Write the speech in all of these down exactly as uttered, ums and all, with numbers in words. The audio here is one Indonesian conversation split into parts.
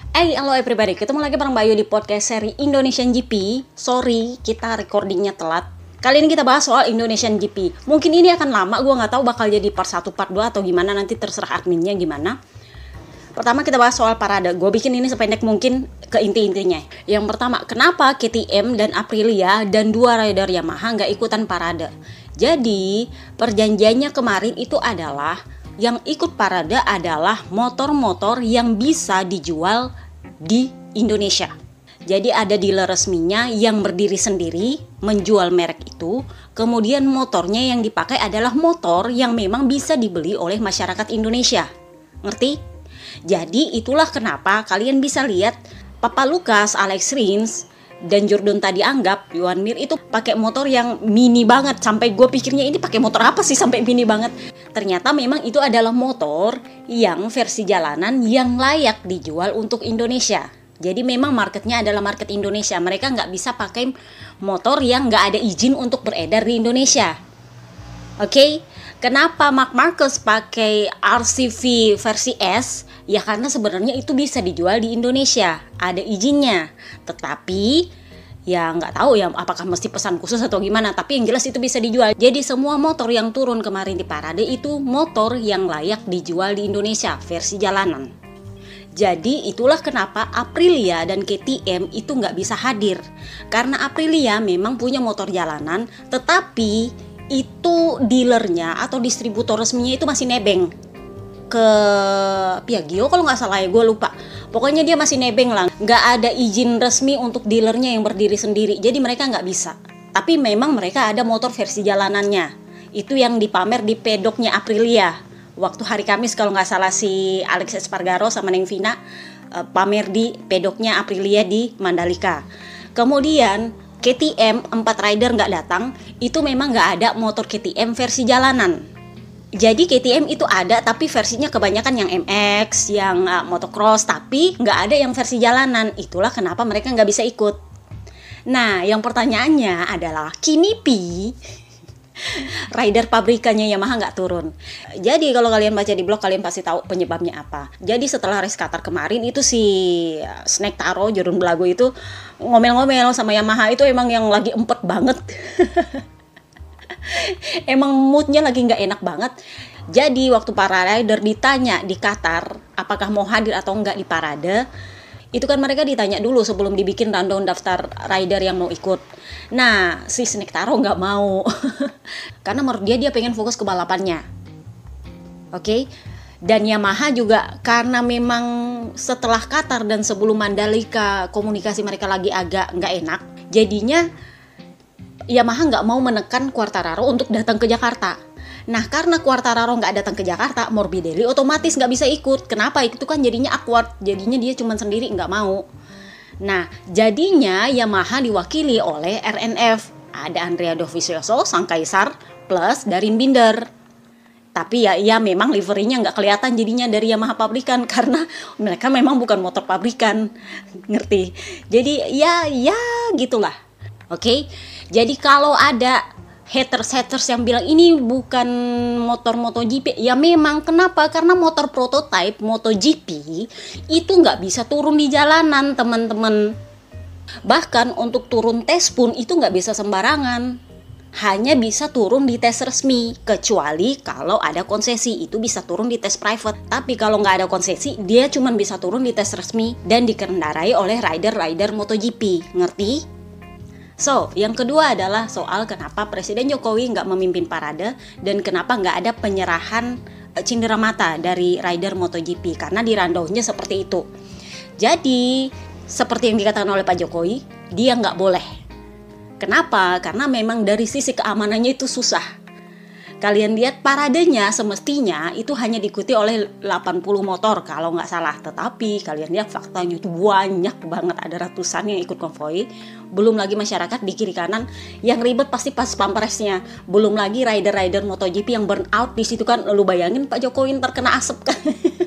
Hey, halo everybody, ketemu lagi bareng Bayu di podcast seri Indonesian G P. Sorry, kita recordingnya telat. Kali ini kita bahas soal Indonesian G P. Mungkin ini akan lama, gue gak tahu bakal jadi part satu, part dua atau gimana, nanti terserah adminnya gimana. Pertama kita bahas soal parade. Gue bikin ini sependek mungkin ke inti-intinya. Yang pertama, kenapa K T M dan Aprilia dan dua rider Yamaha gak ikutan parade? Jadi, perjanjiannya kemarin itu adalah yang ikut parade adalah motor-motor yang bisa dijual di Indonesia. Jadi ada dealer resminya yang berdiri sendiri menjual merek itu. Kemudian motornya yang dipakai adalah motor yang memang bisa dibeli oleh masyarakat Indonesia. Ngerti? Jadi itulah kenapa kalian bisa lihat Papa Lukas, Alex Rins, dan Jordan tadi anggap Johan Mir itu pakai motor yang mini banget. Sampai gue pikirnya ini pakai motor apa sih sampai mini banget. Ternyata memang itu adalah motor yang versi jalanan yang layak dijual untuk Indonesia. Jadi memang marketnya adalah market Indonesia. Mereka nggak bisa pakai motor yang nggak ada izin untuk beredar di Indonesia. Oke, okay? Kenapa Marc Marquez pakai R C V versi S? Ya karena sebenarnya itu bisa dijual di Indonesia, ada izinnya. Tetapi ya nggak tahu ya apakah mesti pesan khusus atau gimana. Tapi yang jelas itu bisa dijual. Jadi semua motor yang turun kemarin di parade itu motor yang layak dijual di Indonesia versi jalanan. Jadi itulah kenapa Aprilia dan K T M itu nggak bisa hadir. Karena Aprilia memang punya motor jalanan, tetapi itu dealernya atau distributor resminya itu masih nebeng ke Piaggio kalau nggak salah ya, gue lupa. Pokoknya dia masih nebeng lah, nggak ada izin resmi untuk dealernya yang berdiri sendiri. Jadi mereka nggak bisa. Tapi memang mereka ada motor versi jalanannya. Itu yang dipamer di pedoknya Aprilia. Waktu hari Kamis kalau nggak salah si Alex Espargaro sama Neng Vina uh, pamer di pedoknya Aprilia di Mandalika. Kemudian K T M empat rider nggak datang, itu memang nggak ada motor K T M versi jalanan. Jadi K T M itu ada tapi versinya kebanyakan yang M X, yang uh, motocross, tapi nggak ada yang versi jalanan. Itulah kenapa mereka nggak bisa ikut. Nah, yang pertanyaannya adalah Kinipi rider pabrikannya Yamaha nggak turun. Jadi kalau kalian baca di blog kalian pasti tahu penyebabnya apa. Jadi setelah race Qatar kemarin itu si Snake Taro, Jorun Belago itu ngomel-ngomel sama Yamaha itu emang yang lagi empet banget. Emang moodnya lagi nggak enak banget. Jadi waktu para rider ditanya di Qatar apakah mau hadir atau enggak di parade, itu kan mereka ditanya dulu sebelum dibikin rundown daftar rider yang mau ikut. Nah, si Snake Taro nggak mau. Karena menurut dia dia pengen fokus ke balapannya. Oke? Okay? Dan Yamaha juga karena memang setelah Qatar dan sebelum Mandalika komunikasi mereka lagi agak nggak enak. Jadinya Yamaha nggak mau menekan Quartararo untuk datang ke Jakarta. Nah, karena Quartararo nggak datang ke Jakarta, Morbidelli otomatis nggak bisa ikut. Kenapa? Itu kan jadinya awkward. Jadinya dia cuma sendiri nggak mau. Nah, jadinya Yamaha diwakili oleh R N F. Ada Andrea Dovizioso, sang kaisar, plus Darin Binder. Tapi ya, ya memang liverinya nggak kelihatan jadinya dari Yamaha pabrikan karena mereka memang bukan motor pabrikan. Ngerti? Jadi ya, ya gitulah. Oke? Okay? Jadi kalau ada haters-haters yang bilang ini bukan motor MotoGP, ya memang kenapa? Karena motor prototype MotoGP itu nggak bisa turun di jalanan, teman-teman. Bahkan untuk turun tes pun itu nggak bisa sembarangan. Hanya bisa turun di tes resmi, kecuali kalau ada konsesi, itu bisa turun di tes private. Tapi kalau nggak ada konsesi, dia cuma bisa turun di tes resmi dan dikendarai oleh rider-rider MotoGP. Ngerti? So, yang kedua adalah soal kenapa Presiden Jokowi nggak memimpin parade dan kenapa nggak ada penyerahan cindera mata dari rider MotoGP, karena di rundown-nya seperti itu. Jadi, seperti yang dikatakan oleh Pak Jokowi, dia nggak boleh. Kenapa? Karena memang dari sisi keamanannya itu susah. Kalian lihat paradenya semestinya itu hanya diikuti oleh delapan puluh motor kalau nggak salah. Tetapi kalian lihat faktanya itu banyak banget, ada ratusan yang ikut konvoi. Belum lagi masyarakat di kiri kanan yang ribet pasti pas pampresnya. Belum lagi rider-rider MotoGP yang burn out di situ kan. Lu bayangin Pak Jokowi ntar kena asap kan.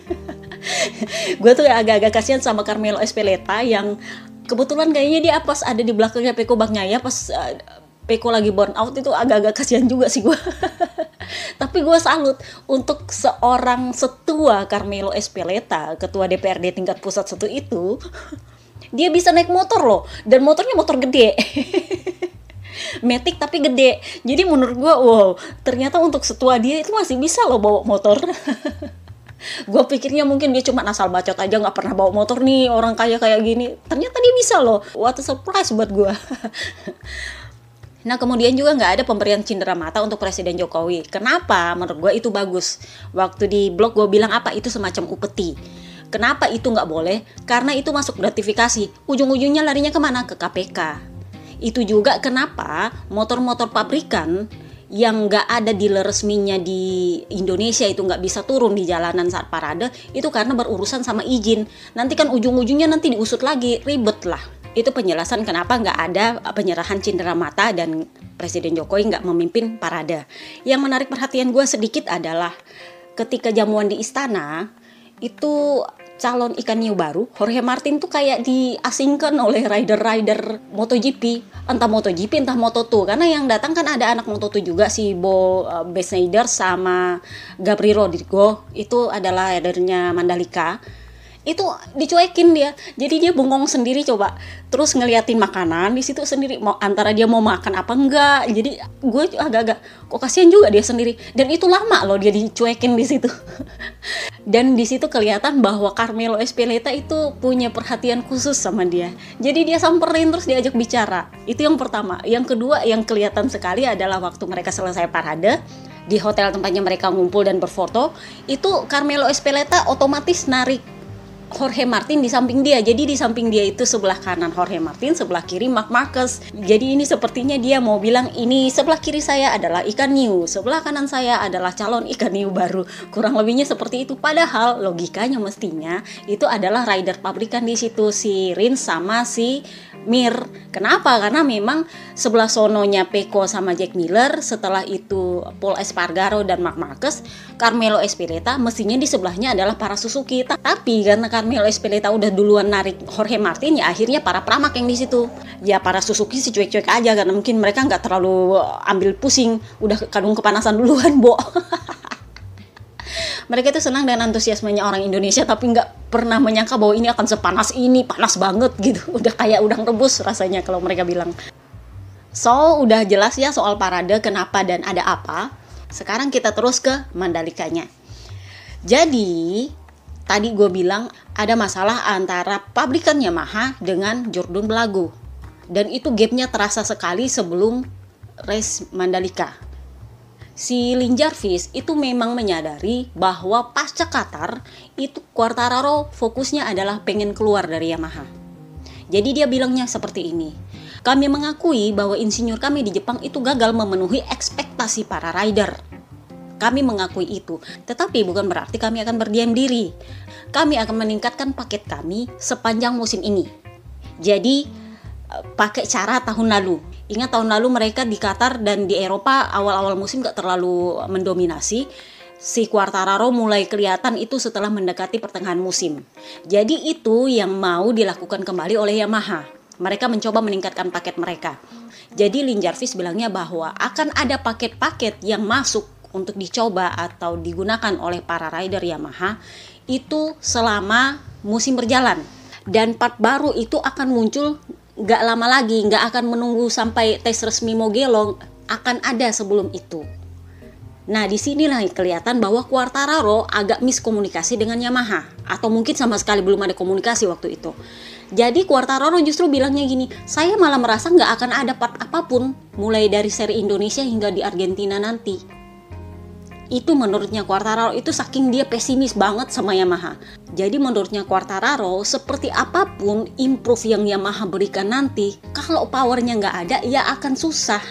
Gue tuh agak-agak kasihan sama Carmelo Espeleta yang kebetulan kayaknya dia pas ada di belakangnya Peko Bagnaia pas uh, Peko lagi burn out itu agak-agak kasihan juga sih gue. Tapi gue salut untuk seorang setua Carmelo Ezpeleta, ketua D P R D tingkat pusat satu itu, dia bisa naik motor loh, dan motornya motor gede. Matic tapi gede. Jadi menurut gue, wow, ternyata untuk setua dia itu masih bisa loh bawa motor. Gue pikirnya mungkin dia cuma asal bacot aja, nggak pernah bawa motor nih, orang kaya kayak gini. Ternyata dia bisa loh. What a surprise buat gue. Nah, kemudian juga nggak ada pemberian cindera mata untuk Presiden Jokowi. Kenapa? Menurut gue itu bagus. Waktu di blog gue bilang apa, itu semacam upeti. Kenapa itu nggak boleh? Karena itu masuk gratifikasi. Ujung-ujungnya larinya kemana? Ke K P K. Itu juga kenapa motor-motor pabrikan yang nggak ada dealer resminya di Indonesia itu nggak bisa turun di jalanan saat parade, itu karena berurusan sama izin. Nanti kan ujung-ujungnya nanti diusut lagi, ribet lah. Itu penjelasan kenapa nggak ada penyerahan cindera mata dan Presiden Jokowi nggak memimpin parade. Yang menarik perhatian gue sedikit adalah ketika jamuan di istana, itu calon ikan hiu baru, Jorge Martin tuh kayak diasingkan oleh rider-rider MotoGP. Entah MotoGP, entah Moto dua. Karena yang datang kan ada anak Moto dua juga, si Bo uh, Schneider sama Gabri Rodrigo. Itu adalah ridernya Mandalika. Itu dicuekin dia, jadi dia bengong sendiri coba, terus ngeliatin makanan di situ sendiri, mau antara dia mau makan apa enggak. Jadi gue agak-agak kok kasihan juga dia sendiri, dan itu lama loh dia dicuekin di situ. Dan di situ kelihatan bahwa Carmelo Ezpeleta itu punya perhatian khusus sama dia, jadi dia samperin terus diajak bicara. Itu yang pertama. Yang kedua yang kelihatan sekali adalah waktu mereka selesai parade di hotel tempatnya mereka ngumpul dan berfoto, itu Carmelo Ezpeleta otomatis narik Jorge Martin di samping dia. Jadi di samping dia itu sebelah kanan Jorge Martin, sebelah kiri Marc Marquez. Jadi ini sepertinya dia mau bilang, ini sebelah kiri saya adalah ikan hiu, sebelah kanan saya adalah calon ikan hiu baru. Kurang lebihnya seperti itu. Padahal logikanya mestinya itu adalah rider pabrikan di situ, si Rins sama si Mir. Kenapa? Karena memang sebelah sononya Peko sama Jack Miller, setelah itu Pol Espargaro dan Marc Marquez, Carmelo Ezpeleta mestinya di sebelahnya adalah para Suzuki. Tapi karena Carmelo Ezpeleta udah duluan narik Jorge Martin, ya akhirnya para Pramac yang di situ. Ya para Suzuki sih cuek-cuek aja, karena mungkin mereka nggak terlalu ambil pusing, udah kadung kepanasan duluan, Bo. Mereka itu senang dengan antusiasmenya orang Indonesia, tapi nggak pernah menyangka bahwa ini akan sepanas ini, panas banget gitu. Udah kayak udang rebus rasanya kalau mereka bilang. So, udah jelas ya soal parade, kenapa dan ada apa. Sekarang kita terus ke Mandalikanya. Jadi, tadi gue bilang ada masalah antara pabrikan Yamaha dengan Jordan Belago. Dan itu gapnya terasa sekali sebelum race Mandalika. Si Lin Jarvis itu memang menyadari bahwa pasca Qatar itu Quartararo fokusnya adalah pengen keluar dari Yamaha. Jadi dia bilangnya seperti ini, kami mengakui bahwa insinyur kami di Jepang itu gagal memenuhi ekspektasi para rider. Kami mengakui itu, tetapi bukan berarti kami akan berdiam diri. Kami akan meningkatkan paket kami sepanjang musim ini. Jadi pakai cara tahun lalu. Ingat tahun lalu mereka di Qatar dan di Eropa awal-awal musim gak terlalu mendominasi. Si Quartararo mulai kelihatan itu setelah mendekati pertengahan musim. Jadi itu yang mau dilakukan kembali oleh Yamaha. Mereka mencoba meningkatkan paket mereka. Jadi Lin Jarvis bilangnya bahwa akan ada paket-paket yang masuk untuk dicoba atau digunakan oleh para rider Yamaha itu selama musim berjalan. Dan part baru itu akan muncul gak lama lagi, gak akan menunggu sampai tes resmi Mugello, akan ada sebelum itu. Nah, disinilah kelihatan bahwa Quartararo agak miskomunikasi dengan Yamaha, atau mungkin sama sekali belum ada komunikasi waktu itu. Jadi Quartararo justru bilangnya gini, saya malah merasa gak akan ada part apapun, mulai dari seri Indonesia hingga di Argentina nanti. Itu menurutnya Quartararo, itu saking dia pesimis banget sama Yamaha. Jadi menurutnya Quartararo, seperti apapun improve yang Yamaha berikan nanti, kalau powernya nggak ada, ya akan susah.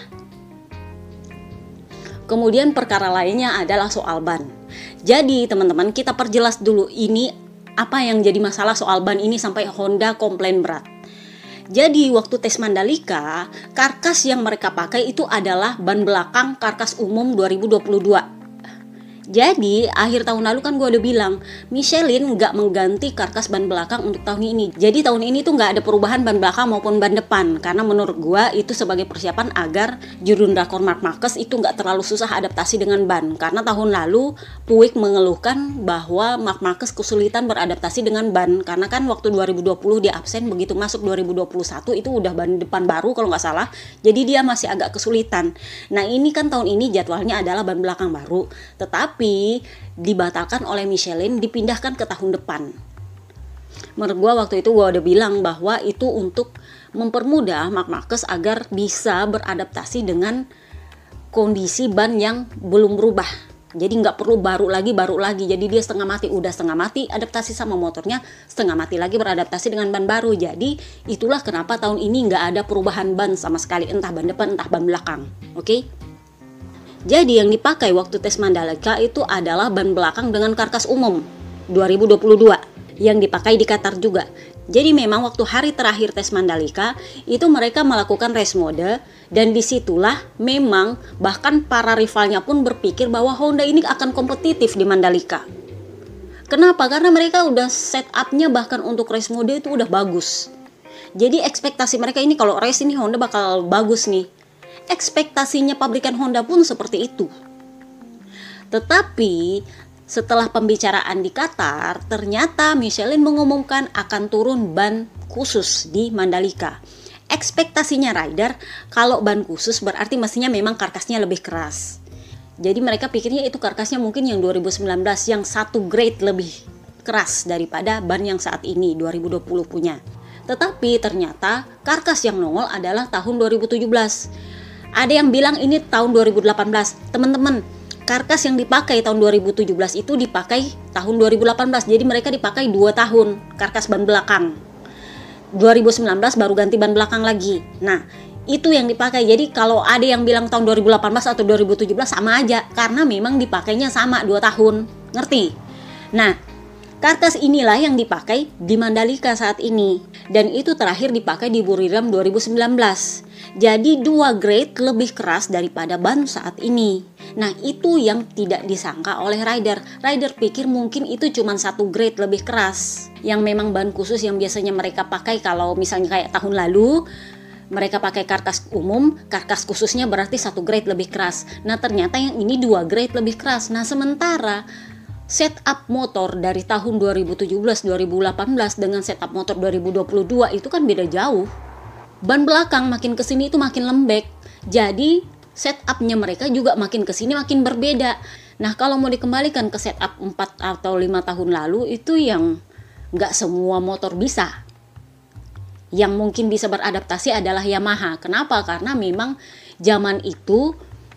Kemudian perkara lainnya adalah soal ban. Jadi teman-teman, kita perjelas dulu ini apa yang jadi masalah soal ban ini sampai Honda komplain berat. Jadi waktu tes Mandalika, karkas yang mereka pakai itu adalah ban belakang karkas umum dua ribu dua puluh dua. Jadi akhir tahun lalu kan gue udah bilang Michelin nggak mengganti karkas ban belakang untuk tahun ini. Jadi tahun ini tuh nggak ada perubahan ban belakang maupun ban depan, karena menurut gue itu sebagai persiapan agar juru drakor Marc Marquez itu nggak terlalu susah adaptasi dengan ban. Karena tahun lalu Puig mengeluhkan bahwa Marc Marquez kesulitan beradaptasi dengan ban, karena kan waktu dua ribu dua puluh dia absen, begitu masuk dua ribu dua puluh satu itu udah ban depan baru kalau nggak salah. Jadi dia masih agak kesulitan. Nah ini kan tahun ini jadwalnya adalah ban belakang baru, tetapi tapi dibatalkan oleh Michelin, dipindahkan ke tahun depan. Menurut gue waktu itu gue udah bilang bahwa itu untuk mempermudah Marc Marquez agar bisa beradaptasi dengan kondisi ban yang belum berubah. Jadi nggak perlu baru lagi, baru lagi. Jadi dia setengah mati, udah setengah mati adaptasi sama motornya, setengah mati lagi beradaptasi dengan ban baru. Jadi itulah kenapa tahun ini nggak ada perubahan ban sama sekali, entah ban depan, entah ban belakang. Oke? Okay? Jadi yang dipakai waktu tes Mandalika itu adalah ban belakang dengan karkas umum dua ribu dua puluh dua yang dipakai di Qatar juga. Jadi memang waktu hari terakhir tes Mandalika itu mereka melakukan race mode, dan disitulah memang bahkan para rivalnya pun berpikir bahwa Honda ini akan kompetitif di Mandalika. Kenapa? Karena mereka udah setupnya bahkan untuk race mode itu udah bagus. Jadi ekspektasi mereka ini kalau race ini Honda bakal bagus nih. Ekspektasinya pabrikan Honda pun seperti itu. Tetapi setelah pembicaraan di Qatar, ternyata Michelin mengumumkan akan turun ban khusus di Mandalika. Ekspektasinya rider, kalau ban khusus berarti mestinya memang karkasnya lebih keras. Jadi mereka pikirnya itu karkasnya mungkin yang dua ribu sembilan belas yang satu grade lebih keras daripada ban yang saat ini dua ribu dua puluh punya. Tetapi ternyata karkas yang nongol adalah tahun dua ribu tujuh belas. Ada yang bilang ini tahun dua ribu delapan belas. Teman-teman, karkas yang dipakai tahun dua ribu tujuh belas itu dipakai tahun dua ribu delapan belas. Jadi mereka dipakai dua tahun karkas ban belakang. dua ribu sembilan belas baru ganti ban belakang lagi. Nah, itu yang dipakai. Jadi kalau ada yang bilang tahun dua ribu delapan belas atau dua ribu tujuh belas sama aja, karena memang dipakainya sama dua tahun. Ngerti? Nah, karkas inilah yang dipakai di Mandalika saat ini. Dan itu terakhir dipakai di Buriram dua ribu sembilan belas. Jadi dua grade lebih keras daripada ban saat ini. Nah itu yang tidak disangka oleh rider. Rider pikir mungkin itu cuma satu grade lebih keras. Yang memang ban khusus yang biasanya mereka pakai kalau misalnya kayak tahun lalu mereka pakai karkas umum, karkas khususnya berarti satu grade lebih keras. Nah ternyata yang ini dua grade lebih keras. Nah sementara setup motor dari tahun dua ribu tujuh belas dua ribu delapan belas dengan setup motor dua ribu dua puluh dua itu kan beda jauh. Ban belakang makin kesini itu makin lembek. Jadi setupnya mereka juga makin kesini makin berbeda. Nah kalau mau dikembalikan ke setup empat atau lima tahun lalu itu yang gak semua motor bisa. Yang mungkin bisa beradaptasi adalah Yamaha. Kenapa? Karena memang zaman itu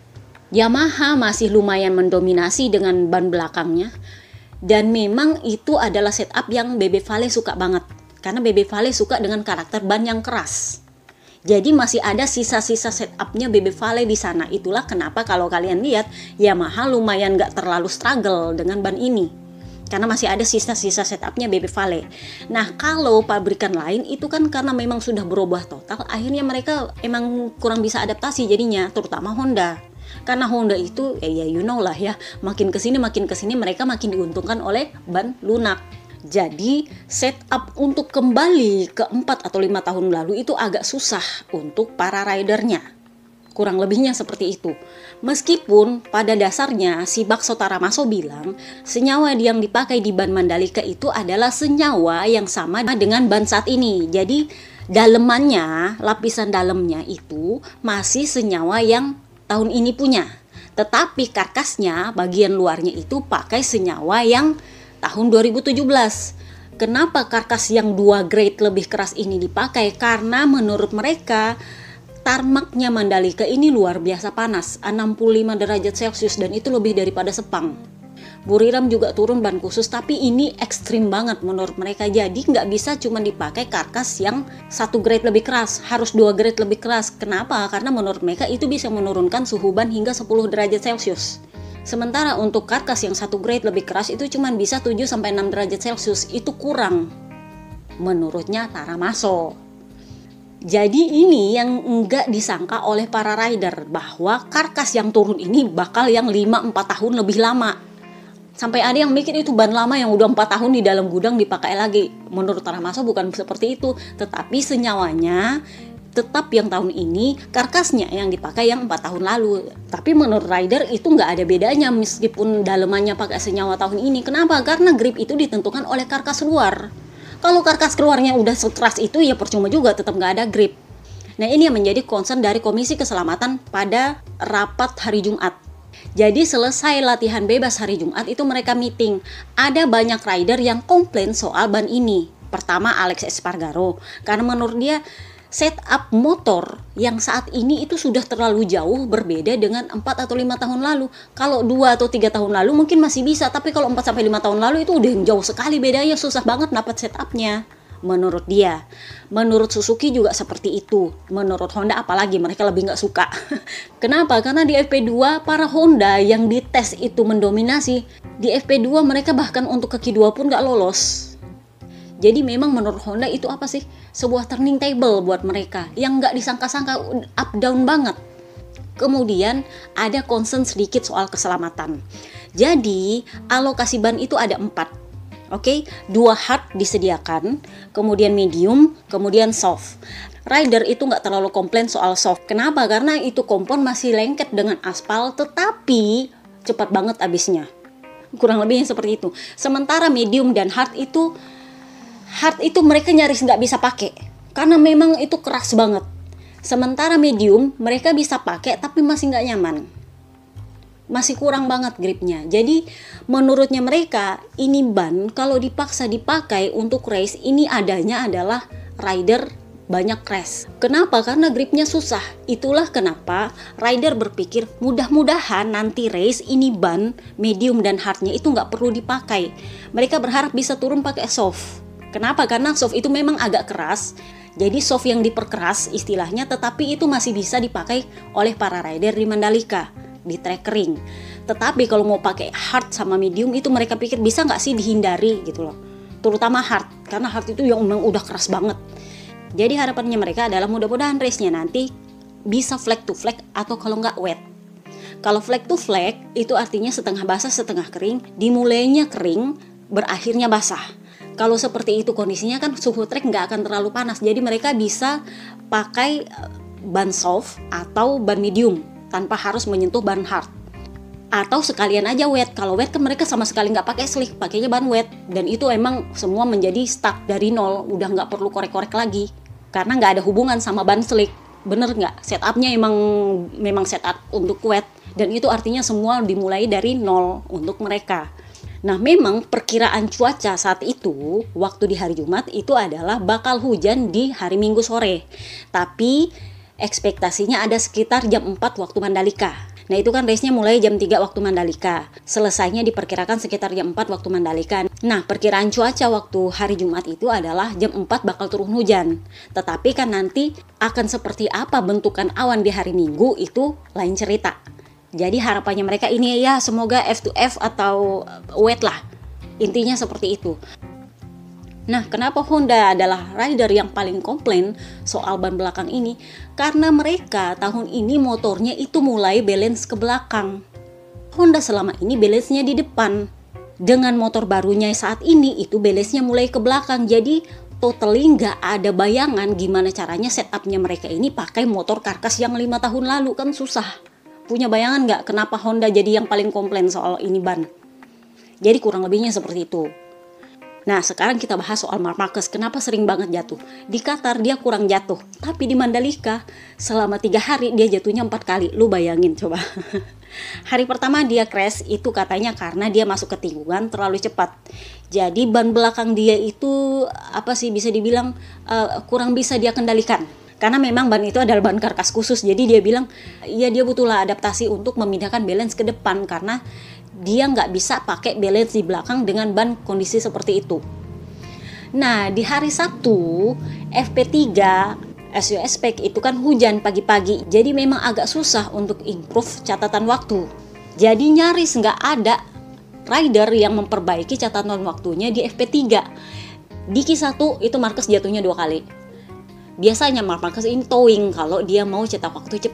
Yamaha masih lumayan mendominasi dengan ban belakangnya. Dan memang itu adalah setup yang B B Vale suka banget. Karena B B Vale suka dengan karakter ban yang keras. Jadi masih ada sisa-sisa setupnya B B Vale di sana. Itulah kenapa kalau kalian lihat Yamaha lumayan gak terlalu struggle dengan ban ini. Karena masih ada sisa-sisa setupnya B B Vale. Nah kalau pabrikan lain itu kan karena memang sudah berubah total. Akhirnya mereka emang kurang bisa adaptasi jadinya. Terutama Honda. Karena Honda itu ya, ya you know lah ya. Makin kesini makin kesini mereka makin diuntungkan oleh ban lunak. Jadi setup untuk kembali ke empat atau lima tahun lalu itu agak susah untuk para ridernya. Kurang lebihnya seperti itu. Meskipun pada dasarnya si Bakso Taramaso bilang senyawa yang dipakai di ban Mandalika itu adalah senyawa yang sama dengan ban saat ini. Jadi dalemannya, lapisan dalamnya itu masih senyawa yang tahun ini punya. Tetapi karkasnya, bagian luarnya itu pakai senyawa yang tahun dua ribu tujuh belas. Kenapa karkas yang dua grade lebih keras ini dipakai? Karena menurut mereka tarmaknya Mandalika ini luar biasa panas, enam puluh lima derajat Celcius, dan itu lebih daripada Sepang. Buriram juga turun ban khusus, tapi ini ekstrim banget menurut mereka. Jadi nggak bisa cuma dipakai karkas yang satu grade lebih keras, harus dua grade lebih keras. Kenapa? Karena menurut mereka itu bisa menurunkan suhu ban hingga sepuluh derajat Celcius. Sementara untuk karkas yang satu grade lebih keras itu cuma bisa tujuh sampai enam derajat Celcius. Itu kurang menurutnya Taramaso. Jadi ini yang enggak disangka oleh para rider, bahwa karkas yang turun ini bakal yang lima empat tahun lebih lama. Sampai ada yang mikir itu ban lama yang udah empat tahun di dalam gudang dipakai lagi. Menurut Taramaswa bukan seperti itu, tetapi senyawanya tetap yang tahun ini, karkasnya yang dipakai yang empat tahun lalu. Tapi menurut rider itu nggak ada bedanya meskipun dalemannya pakai senyawa tahun ini. Kenapa? Karena grip itu ditentukan oleh karkas luar. Kalau karkas keluarnya udah sekeras itu ya percuma juga, tetap nggak ada grip. Nah, ini yang menjadi concern dari Komisi Keselamatan pada rapat hari Jumat. Jadi selesai latihan bebas hari Jumat itu mereka meeting. Ada banyak rider yang komplain soal ban ini. Pertama Alex Espargaro, karena menurut dia setup motor yang saat ini itu sudah terlalu jauh berbeda dengan empat atau lima tahun lalu. Kalau dua atau tiga tahun lalu mungkin masih bisa, tapi kalau empat sampai lima tahun lalu itu udah jauh sekali bedanya, susah banget dapat setupnya. Menurut dia, menurut Suzuki juga seperti itu. Menurut Honda apalagi mereka lebih nggak suka. Kenapa? Karena di F P dua para Honda yang dites itu mendominasi. Di F P dua mereka bahkan untuk ke Q dua pun nggak lolos. Jadi memang menurut Honda itu apa sih? Sebuah turning table buat mereka yang nggak disangka-sangka, up down banget. Kemudian ada concern sedikit soal keselamatan. Jadi alokasi ban itu ada empat. Oke, okay? Dua hard disediakan, kemudian medium, kemudian soft. Rider itu nggak terlalu komplain soal soft. Kenapa? Karena itu kompon masih lengket dengan aspal, tetapi cepat banget habisnya. Kurang lebihnya seperti itu. Sementara medium dan hard itu hard itu mereka nyaris nggak bisa pakai karena memang itu keras banget. Sementara medium mereka bisa pakai tapi masih nggak nyaman, masih kurang banget gripnya. Jadi menurutnya mereka ini ban kalau dipaksa dipakai untuk race ini adanya adalah rider banyak crash. Kenapa? Karena gripnya susah. Itulah kenapa rider berpikir mudah-mudahan nanti race ini ban medium dan hardnya itu nggak perlu dipakai. Mereka berharap bisa turun pakai soft. Kenapa? Karena soft itu memang agak keras. Jadi soft yang diperkeras istilahnya, tetapi itu masih bisa dipakai oleh para rider di Mandalika, di track kering. Tetapi kalau mau pakai hard sama medium itu mereka pikir bisa nggak sih dihindari gitu loh. Terutama hard, karena hard itu yang memang udah keras banget. Jadi harapannya mereka adalah mudah-mudahan race-nya nanti bisa flag to flag atau kalau nggak wet. Kalau flag to flag itu artinya setengah basah setengah kering, dimulainya kering, berakhirnya basah. Kalau seperti itu kondisinya kan suhu trek nggak akan terlalu panas. Jadi mereka bisa pakai ban soft atau ban medium tanpa harus menyentuh ban hard. Atau sekalian aja wet. Kalau wet kan mereka sama sekali nggak pakai slick, pakainya ban wet. Dan itu emang semua menjadi start dari nol, udah nggak perlu korek-korek lagi. Karena nggak ada hubungan sama ban slick. Bener nggak? Setupnya emang memang setup untuk wet. Dan itu artinya semua dimulai dari nol untuk mereka. Nah, memang perkiraan cuaca saat itu, waktu di hari Jumat itu adalah bakal hujan di hari Minggu sore. Tapi ekspektasinya ada sekitar jam empat waktu Mandalika. Nah, itu kan race-nya mulai jam tiga waktu Mandalika. Selesainya diperkirakan sekitar jam empat waktu Mandalika. Nah, perkiraan cuaca waktu hari Jumat itu adalah jam empat bakal turun hujan. Tetapi kan nanti akan seperti apa bentukan awan di hari Minggu itu lain cerita. Jadi harapannya mereka ini ya semoga F to F atau wet lah. Intinya seperti itu. Nah, kenapa Honda adalah rider yang paling komplain soal ban belakang ini? Karena mereka tahun ini motornya itu mulai balance ke belakang. Honda selama ini balance-nya di depan. Dengan motor barunya saat ini itu balance-nya mulai ke belakang. Jadi totally nggak ada bayangan gimana caranya setupnya mereka ini pakai motor karkas yang lima tahun lalu, kan susah. Punya bayangan nggak kenapa Honda jadi yang paling komplain soal ini ban? Jadi kurang lebihnya seperti itu. Nah, sekarang kita bahas soal Marc Marquez. Kenapa sering banget jatuh? Di Qatar dia kurang jatuh, tapi di Mandalika selama tiga hari dia jatuhnya empat kali. Lu bayangin coba. Hari pertama dia crash itu katanya karena dia masuk ke tikungan terlalu cepat. Jadi ban belakang dia itu apa sih bisa dibilang uh, kurang bisa dia kendalikan. Karena memang ban itu adalah ban karkas khusus, jadi dia bilang ya dia butuhlah adaptasi untuk memindahkan balance ke depan karena dia nggak bisa pakai balance di belakang dengan ban kondisi seperti itu. Nah, di hari Sabtu F P tiga S U S Spec itu kan hujan pagi-pagi, jadi memang agak susah untuk improve catatan waktu. Jadi nyaris nggak ada rider yang memperbaiki catatan waktunya di F P tiga. Di Q satu itu Marquez jatuhnya dua kali. Biasanya Marc Marquez ini towing kalau dia mau cetak waktu cepat.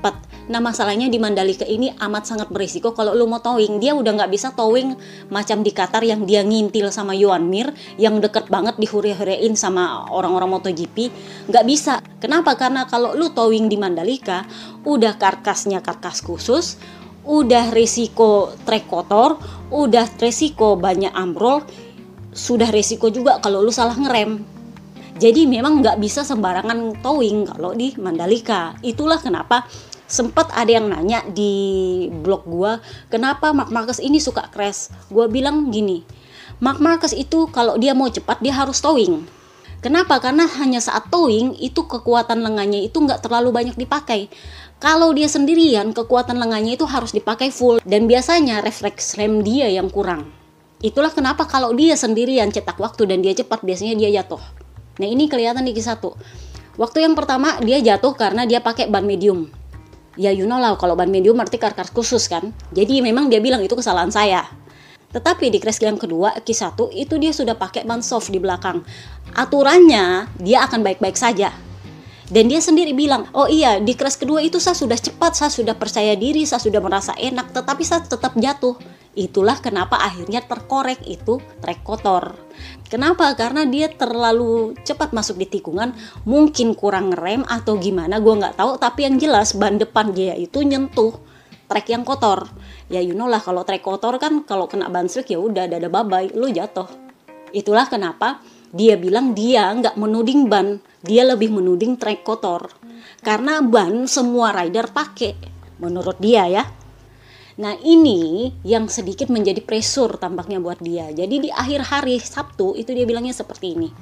Nah masalahnya di Mandalika ini amat sangat berisiko kalau lu mau towing. Dia udah nggak bisa towing macam di Qatar yang dia ngintil sama Joan Mir, yang deket banget dihure-hurein sama orang-orang MotoGP. Nggak bisa. Kenapa? Karena kalau lu towing di Mandalika, udah karkasnya karkas khusus, udah risiko trek kotor, udah risiko banyak ambrol, sudah risiko juga kalau lu salah ngerem. Jadi memang nggak bisa sembarangan towing kalau di Mandalika. Itulah kenapa sempat ada yang nanya di blog gua, kenapa Marc Marquez ini suka crash. Gua bilang gini, Marc Marquez itu kalau dia mau cepat dia harus towing. Kenapa? Karena hanya saat towing itu kekuatan lengannya itu nggak terlalu banyak dipakai. Kalau dia sendirian, kekuatan lengannya itu harus dipakai full, dan biasanya refleks rem dia yang kurang. Itulah kenapa kalau dia sendirian cetak waktu dan dia cepat, biasanya dia jatuh. Nah ini kelihatan di Q satu. Waktu yang pertama dia jatuh karena dia pakai ban medium. Ya you know lah, kalau ban medium berarti karkas khusus kan. Jadi memang dia bilang itu kesalahan saya. Tetapi di crash yang kedua, Q satu, itu dia sudah pakai ban soft di belakang. Aturannya dia akan baik-baik saja. Dan dia sendiri bilang, oh iya di crash kedua itu saya sudah cepat, saya sudah percaya diri, saya sudah merasa enak, tetapi saya tetap jatuh. Itulah kenapa akhirnya terkorek itu trek kotor. Kenapa? Karena dia terlalu cepat masuk di tikungan, mungkin kurang rem atau gimana, gue nggak tahu. Tapi yang jelas ban depan dia itu nyentuh trek yang kotor. Ya you know lah, kalau trek kotor kan kalau kena ban slick ya udah dada babai, lu jatuh. Itulah kenapa dia bilang dia nggak menuding ban, dia lebih menuding trek kotor. Karena ban semua rider pakai, menurut dia ya. Nah ini yang sedikit menjadi pressure tampaknya buat dia. Jadi di akhir hari Sabtu itu dia bilangnya seperti ini,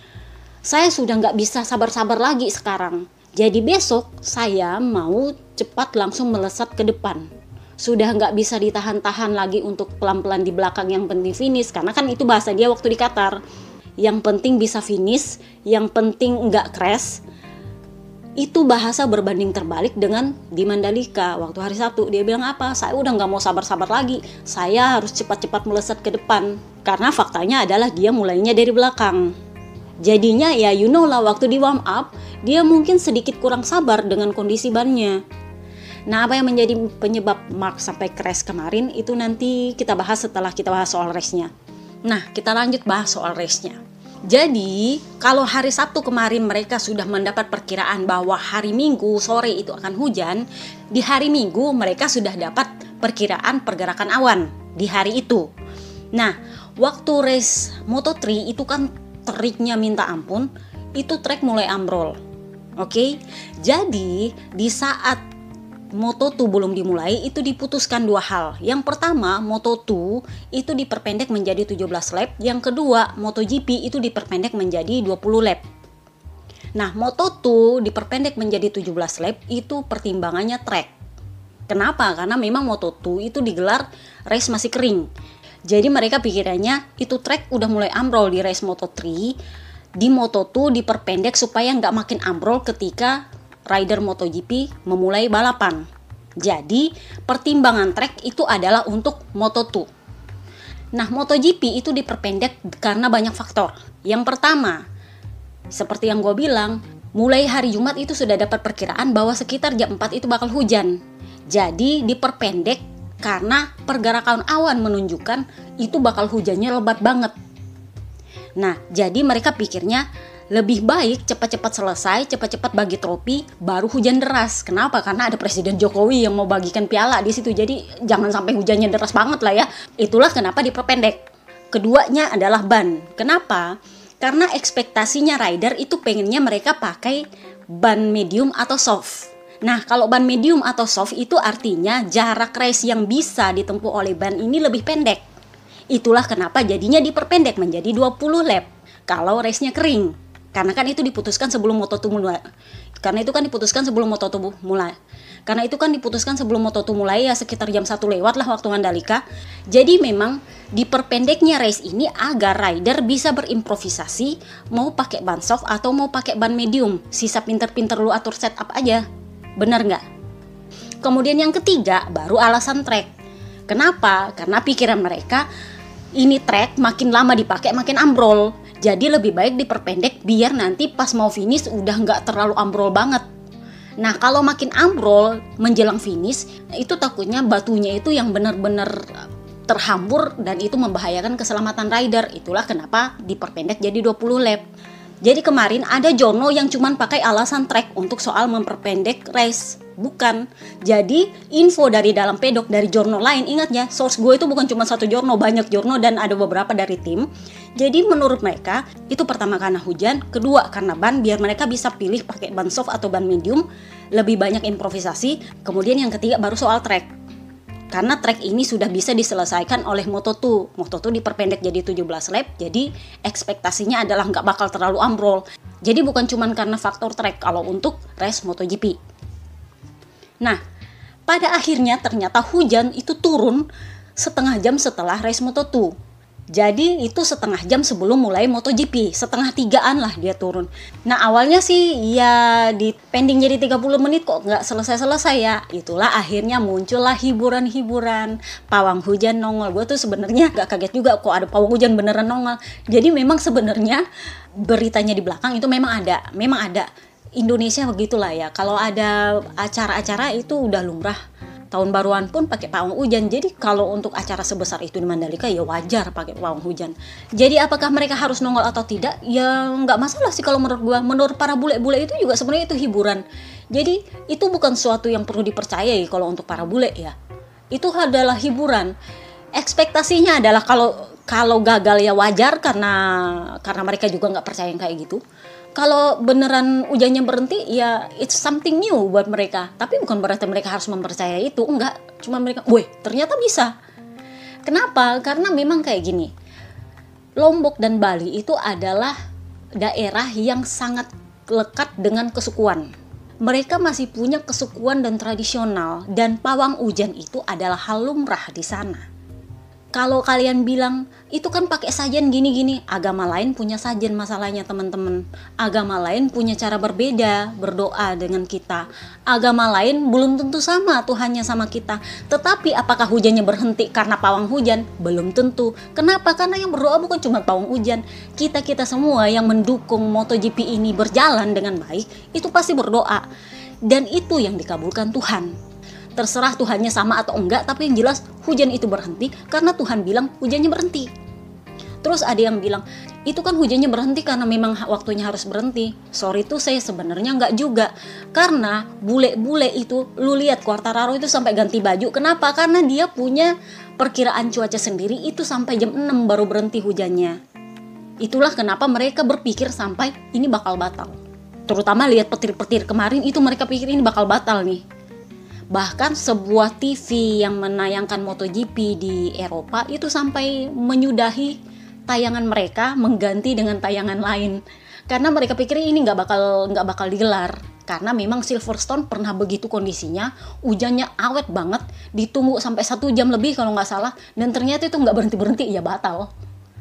saya sudah nggak bisa sabar-sabar lagi sekarang. Jadi besok saya mau cepat langsung melesat ke depan. Sudah nggak bisa ditahan-tahan lagi untuk pelan-pelan di belakang, yang penting finish. Karena kan itu bahasa dia waktu di Qatar. Yang penting bisa finish, yang penting nggak crash. Itu bahasa berbanding terbalik dengan di Mandalika waktu hari Sabtu. Dia bilang apa? Saya udah nggak mau sabar-sabar lagi. Saya harus cepat-cepat melesat ke depan. Karena faktanya adalah dia mulainya dari belakang. Jadinya ya you know lah, waktu di warm up dia mungkin sedikit kurang sabar dengan kondisi bannya. Nah apa yang menjadi penyebab Marc sampai crash kemarin itu nanti kita bahas setelah kita bahas soal race-nya. Nah kita lanjut bahas soal race-nya. Jadi kalau hari Sabtu kemarin mereka sudah mendapat perkiraan bahwa hari Minggu sore itu akan hujan, di hari Minggu mereka sudah dapat perkiraan pergerakan awan di hari itu. Nah waktu race Moto tiga itu kan teriknya minta ampun, itu trek mulai ambrol. Oke, jadi di saat Moto dua belum dimulai itu diputuskan dua hal. Yang pertama, Moto dua itu diperpendek menjadi tujuh belas lap. Yang kedua, MotoGP itu diperpendek menjadi dua puluh lap. Nah, Moto dua diperpendek menjadi tujuh belas lap itu pertimbangannya track. Kenapa? Karena memang Moto dua itu digelar race masih kering. Jadi mereka pikirannya itu track udah mulai ambrol di race Moto tiga. Di Moto dua diperpendek supaya nggak makin ambrol ketika rider MotoGP memulai balapan. Jadi pertimbangan track itu adalah untuk Moto dua. Nah MotoGP itu diperpendek karena banyak faktor. Yang pertama, seperti yang gue bilang, mulai hari Jumat itu sudah dapat perkiraan bahwa sekitar jam empat itu bakal hujan. Jadi diperpendek karena pergerakan awan menunjukkan itu bakal hujannya lebat banget. Nah jadi mereka pikirnya lebih baik cepat-cepat selesai, cepat-cepat bagi trofi, baru hujan deras. Kenapa? Karena ada Presiden Jokowi yang mau bagikan piala di situ. Jadi jangan sampai hujannya deras banget lah ya. Itulah kenapa diperpendek. Keduanya adalah ban. Kenapa? Karena ekspektasinya rider itu pengennya mereka pakai ban medium atau soft. Nah, kalau ban medium atau soft itu artinya jarak race yang bisa ditempuh oleh ban ini lebih pendek. Itulah kenapa jadinya diperpendek menjadi dua puluh lap kalau race-nya kering. Karena kan itu diputuskan sebelum Moto dua mulai. Karena itu kan diputuskan sebelum Moto dua mulai. Karena itu kan diputuskan sebelum Moto dua mulai ya sekitar jam satu lewat lah waktu Mandalika. Jadi memang diperpendeknya race ini agar rider bisa berimprovisasi mau pakai ban soft atau mau pakai ban medium. Sisa pinter-pinter lu atur setup aja. Bener nggak? Kemudian yang ketiga baru alasan track. Kenapa? Karena pikiran mereka ini track makin lama dipakai makin ambrol. Jadi lebih baik diperpendek biar nanti pas mau finish udah nggak terlalu ambrol banget. Nah, kalau makin ambrol menjelang finish, itu takutnya batunya itu yang benar-benar terhambur dan itu membahayakan keselamatan rider. Itulah kenapa diperpendek jadi dua puluh lap. Jadi kemarin ada Jorno yang cuman pakai alasan track untuk soal memperpendek race. Bukan. Jadi info dari dalam pedok dari Jorno lain, ingat ya, source gue itu bukan cuma satu Jorno, banyak Jorno dan ada beberapa dari tim. Jadi menurut mereka itu pertama karena hujan, kedua karena ban biar mereka bisa pilih pakai ban soft atau ban medium, lebih banyak improvisasi, kemudian yang ketiga baru soal track. Karena track ini sudah bisa diselesaikan oleh Moto dua. Moto dua diperpendek jadi tujuh belas lap, jadi ekspektasinya adalah nggak bakal terlalu ambrol. Jadi bukan cuma karena faktor track kalau untuk race MotoGP. Nah, pada akhirnya ternyata hujan itu turun setengah jam setelah race Moto dua. Jadi itu setengah jam sebelum mulai MotoGP, setengah tigaan lah dia turun. Nah awalnya sih ya di pending jadi tiga puluh menit kok nggak selesai-selesai ya. Itulah akhirnya muncullah hiburan-hiburan, pawang hujan nongol. Gue tuh sebenarnya nggak kaget juga kok ada pawang hujan beneran nongol. Jadi memang sebenarnya beritanya di belakang itu memang ada, memang ada. Indonesia begitulah ya, kalau ada acara-acara itu udah lumrah. Tahun baruan pun pakai pawang hujan. Jadi kalau untuk acara sebesar itu di Mandalika ya wajar pakai pawang hujan. Jadi apakah mereka harus nongol atau tidak? Ya nggak masalah sih kalau menurut gua. Menurut para bule-bule itu juga sebenarnya itu hiburan. Jadi itu bukan sesuatu yang perlu dipercayai kalau untuk para bule ya. Itu adalah hiburan. Ekspektasinya adalah kalau kalau gagal ya wajar karena karena mereka juga nggak percaya yang kayak gitu. Kalau beneran hujannya berhenti ya it's something new buat mereka. Tapi bukan berarti mereka harus mempercayai itu, enggak. Cuma mereka, weh ternyata bisa. Kenapa? Karena memang kayak gini. Lombok dan Bali itu adalah daerah yang sangat lekat dengan kesukuan. Mereka masih punya kesukuan dan tradisional dan pawang hujan itu adalah hal lumrah di sana. Kalau kalian bilang, itu kan pakai sajen gini-gini. Agama lain punya sajen masalahnya teman-teman. Agama lain punya cara berbeda berdoa dengan kita. Agama lain belum tentu sama Tuhannya sama kita. Tetapi apakah hujannya berhenti karena pawang hujan? Belum tentu. Kenapa? Karena yang berdoa bukan cuma pawang hujan. Kita-kita semua yang mendukung MotoGP ini berjalan dengan baik, itu pasti berdoa. Dan itu yang dikabulkan Tuhan. Terserah Tuhannya sama atau enggak, tapi yang jelas hujan itu berhenti karena Tuhan bilang hujannya berhenti. Terus ada yang bilang, itu kan hujannya berhenti karena memang waktunya harus berhenti. Sorry tuh saya sebenarnya enggak juga. Karena bule-bule itu, lu lihat Quartararo itu sampai ganti baju. Kenapa? Karena dia punya perkiraan cuaca sendiri itu sampai jam enam baru berhenti hujannya. Itulah kenapa mereka berpikir sampai ini bakal batal. Terutama lihat petir-petir kemarin itu mereka pikir ini bakal batal nih. Bahkan sebuah T V yang menayangkan MotoGP di Eropa itu sampai menyudahi tayangan mereka mengganti dengan tayangan lain karena mereka pikir ini nggak bakal nggak bakal digelar karena memang Silverstone pernah begitu kondisinya, hujannya awet banget, ditunggu sampai satu jam lebih kalau nggak salah dan ternyata itu nggak berhenti berhenti ya batal.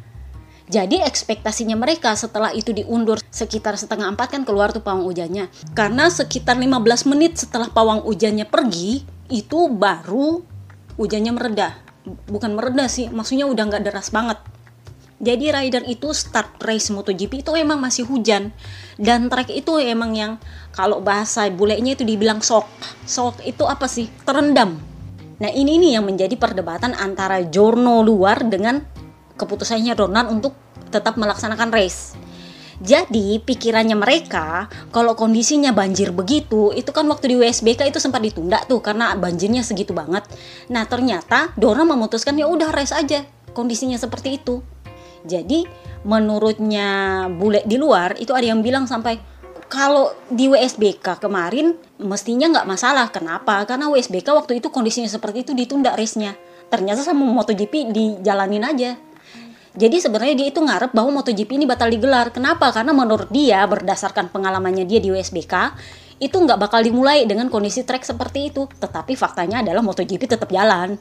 Jadi ekspektasinya mereka setelah itu diundur sekitar setengah empat kan keluar tuh pawang hujannya. Karena sekitar lima belas menit setelah pawang hujannya pergi, itu baru hujannya mereda. Bukan mereda sih, maksudnya udah gak deras banget. Jadi rider itu start race MotoGP itu emang masih hujan. Dan track itu emang yang kalau bahasa bulenya itu dibilang soak. Soak itu apa sih? Terendam. Nah ini nih yang menjadi perdebatan antara Jorno luar dengan keputusannya Dorna untuk tetap melaksanakan race. Jadi pikirannya mereka kalau kondisinya banjir begitu, itu kan waktu di W S B K itu sempat ditunda tuh karena banjirnya segitu banget. Nah ternyata Dorna memutuskan ya udah race aja, kondisinya seperti itu. Jadi menurutnya bule di luar itu ada yang bilang sampai kalau di W S B K kemarin mestinya nggak masalah. Kenapa? Karena W S B K waktu itu kondisinya seperti itu ditunda race-nya. Ternyata sama MotoGP dijalanin aja. Jadi sebenarnya dia itu ngarep bahwa MotoGP ini batal digelar. Kenapa? Karena menurut dia berdasarkan pengalamannya dia di W S B K itu nggak bakal dimulai dengan kondisi track seperti itu. Tetapi faktanya adalah MotoGP tetap jalan.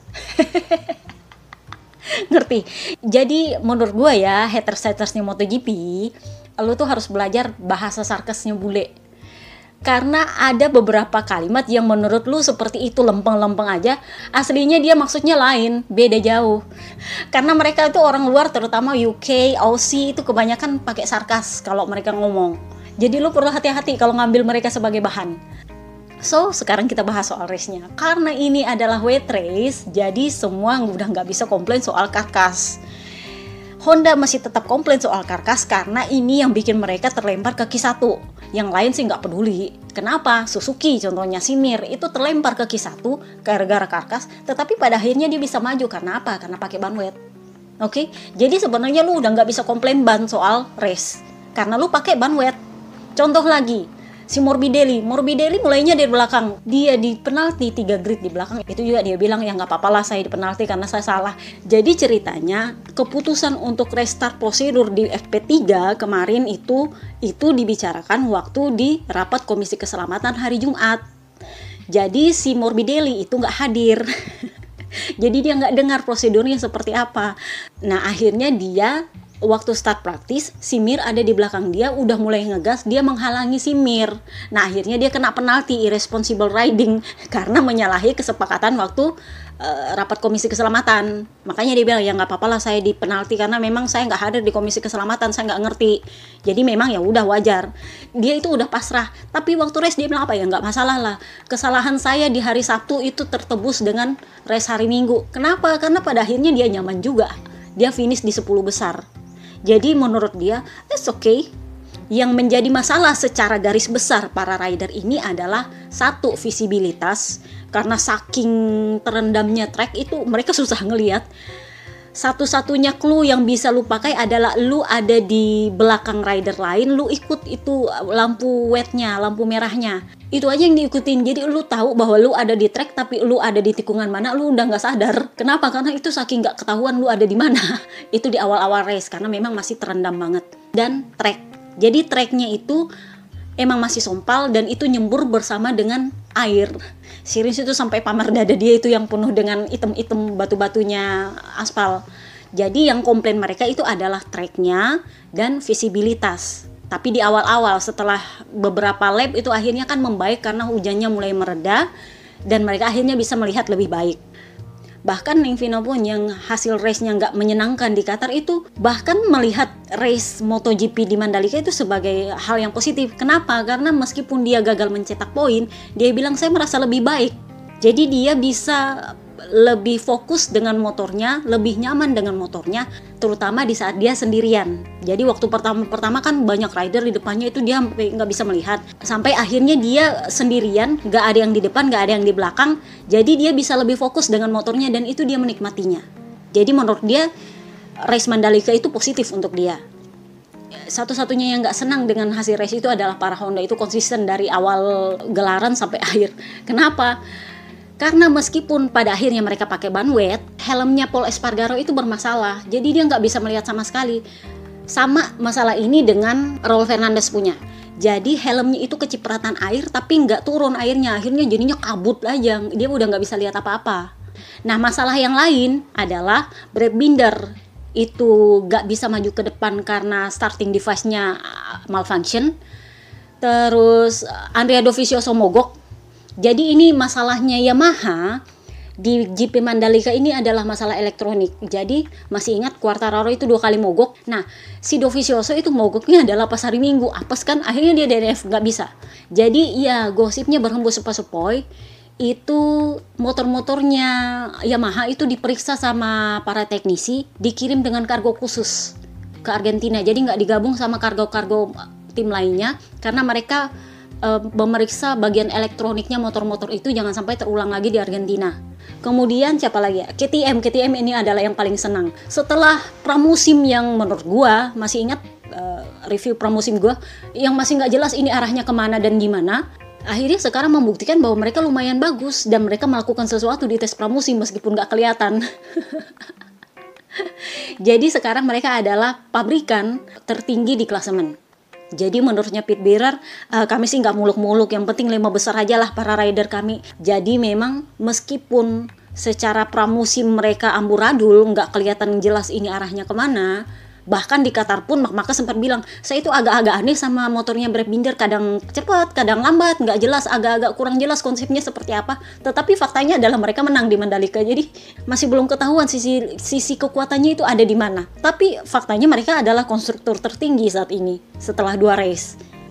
Ngerti? Jadi menurut gue ya haters-hatersnya MotoGP, lu tuh harus belajar bahasa sarkasnya bule. Karena ada beberapa kalimat yang menurut lu seperti itu lempeng-lempeng aja, aslinya dia maksudnya lain, beda jauh. Karena mereka itu orang luar terutama U K, Aussie itu kebanyakan pakai sarkas kalau mereka ngomong. Jadi lu perlu hati-hati kalau ngambil mereka sebagai bahan. So, sekarang kita bahas soal race-nya. Karena ini adalah wet race, jadi semua udah nggak bisa komplain soal karkas. Honda masih tetap komplain soal karkas karena ini yang bikin mereka terlempar ke Q satu. Yang lain sih nggak peduli. Kenapa? Suzuki contohnya, si Mir itu terlempar ke Q satu gara-gara karkas, tetapi pada akhirnya dia bisa maju. Karena apa? Karena pakai ban wet. Oke, okay? Jadi sebenarnya lu udah nggak bisa komplain ban soal race karena lu pakai ban wet. Contoh lagi, si Morbidelli, Morbidelli mulainya dari belakang, dia di penalti tiga grid di belakang, itu juga dia bilang ya nggak apa-apa lah saya di penalti karena saya salah. Jadi ceritanya keputusan untuk restart prosedur di F P tiga kemarin itu itu dibicarakan waktu di rapat Komisi Keselamatan hari Jumat. Jadi si Morbidelli itu nggak hadir. Jadi dia nggak dengar prosedurnya seperti apa. Nah akhirnya dia waktu start praktis, si Mir ada di belakang dia, udah mulai ngegas, dia menghalangi si Mir. Nah akhirnya dia kena penalti irresponsible riding karena menyalahi kesepakatan waktu uh, rapat Komisi Keselamatan. Makanya dia bilang ya nggak apa-apa lah saya di penalti karena memang saya nggak hadir di Komisi Keselamatan, saya nggak ngerti. Jadi memang ya udah wajar. Dia itu udah pasrah. Tapi waktu race dia bilang apa ya nggak masalah lah. Kesalahan saya di hari Sabtu itu tertebus dengan race hari Minggu. Kenapa? Karena pada akhirnya dia nyaman juga. Dia finish di sepuluh besar. Jadi menurut dia, it's okay. Yang menjadi masalah secara garis besar para rider ini adalah satu, visibilitas. Karena saking terendamnya track itu mereka susah ngelihat. Satu-satunya clue yang bisa lu pakai adalah lu ada di belakang rider lain, lu ikut itu lampu wetnya, lampu merahnya. Itu aja yang diikutin. Jadi lu tahu bahwa lu ada di track tapi lu ada di tikungan mana, lu udah nggak sadar. Kenapa? Karena itu saking nggak ketahuan lu ada di mana. Itu di awal-awal race karena memang masih terendam banget. Dan track. Jadi tracknya itu emang masih sompal dan itu nyembur bersama dengan air. Siris itu sampai pamer dada dia itu yang penuh dengan item-item batu-batunya aspal. Jadi yang komplain mereka itu adalah tracknya dan visibilitas. Tapi di awal-awal setelah beberapa lap itu akhirnya kan membaik karena hujannya mulai mereda dan mereka akhirnya bisa melihat lebih baik. Bahkan Neng Vino pun yang hasil race-nya nggak menyenangkan di Qatar itu bahkan melihat race MotoGP di Mandalika itu sebagai hal yang positif. Kenapa? Karena meskipun dia gagal mencetak poin, dia bilang saya merasa lebih baik. Jadi dia bisa lebih fokus dengan motornya, lebih nyaman dengan motornya, terutama di saat dia sendirian. Jadi waktu pertama-pertama kan banyak rider di depannya itu dia nggak bisa melihat. Sampai akhirnya dia sendirian, nggak ada yang di depan, nggak ada yang di belakang. Jadi dia bisa lebih fokus dengan motornya dan itu dia menikmatinya. Jadi menurut dia race Mandalika itu positif untuk dia. Satu-satunya yang nggak senang dengan hasil race itu adalah para Honda itu konsisten dari awal gelaran sampai akhir. Kenapa? Karena meskipun pada akhirnya mereka pakai ban wet, helmnya Pol Espargaro itu bermasalah. Jadi dia nggak bisa melihat sama sekali. Sama masalah ini dengan Raul Fernandez punya. Jadi helmnya itu kecipratan air tapi nggak turun airnya. Akhirnya jadinya kabut aja. Dia udah nggak bisa lihat apa-apa. Nah masalah yang lain adalah Brad Binder. Itu nggak bisa maju ke depan karena starting device-nya malfunction. Terus Andrea Dovizioso mogok. Jadi ini masalahnya Yamaha di G P Mandalika ini adalah masalah elektronik. Jadi masih ingat Quartararo itu dua kali mogok. Nah si Dovizioso itu mogoknya adalah pas hari Minggu. Apes kan akhirnya dia D N F nggak bisa. Jadi ya gosipnya berhembus sepoi-sepoi. Itu motor-motornya Yamaha itu diperiksa sama para teknisi, dikirim dengan kargo khusus ke Argentina. Jadi nggak digabung sama kargo-kargo tim lainnya karena mereka Uh, memeriksa bagian elektroniknya motor-motor itu jangan sampai terulang lagi di Argentina. Kemudian siapa lagi ya? K T M. K T M ini adalah yang paling senang. Setelah pramusim yang menurut gua, masih ingat uh, review pramusim gua yang masih nggak jelas ini arahnya kemana dan gimana. Akhirnya sekarang membuktikan bahwa mereka lumayan bagus dan mereka melakukan sesuatu di tes pramusim meskipun nggak kelihatan. Jadi sekarang mereka adalah pabrikan tertinggi di klasemen. Jadi menurutnya Pit Bearer, uh, kami sih nggak muluk-muluk, yang penting lima besar aja lah para rider kami. Jadi memang meskipun secara pramusim mereka amburadul, nggak kelihatan jelas ini arahnya kemana. Bahkan di Qatar pun Mark Marquez sempat bilang, saya itu agak-agak aneh sama motornya Brad Binder, kadang cepat, kadang lambat, nggak jelas, agak-agak kurang jelas konsepnya seperti apa. Tetapi faktanya adalah mereka menang di Mandalika, jadi masih belum ketahuan sisi sisi kekuatannya itu ada di mana. Tapi faktanya mereka adalah konstruktor tertinggi saat ini setelah dua race.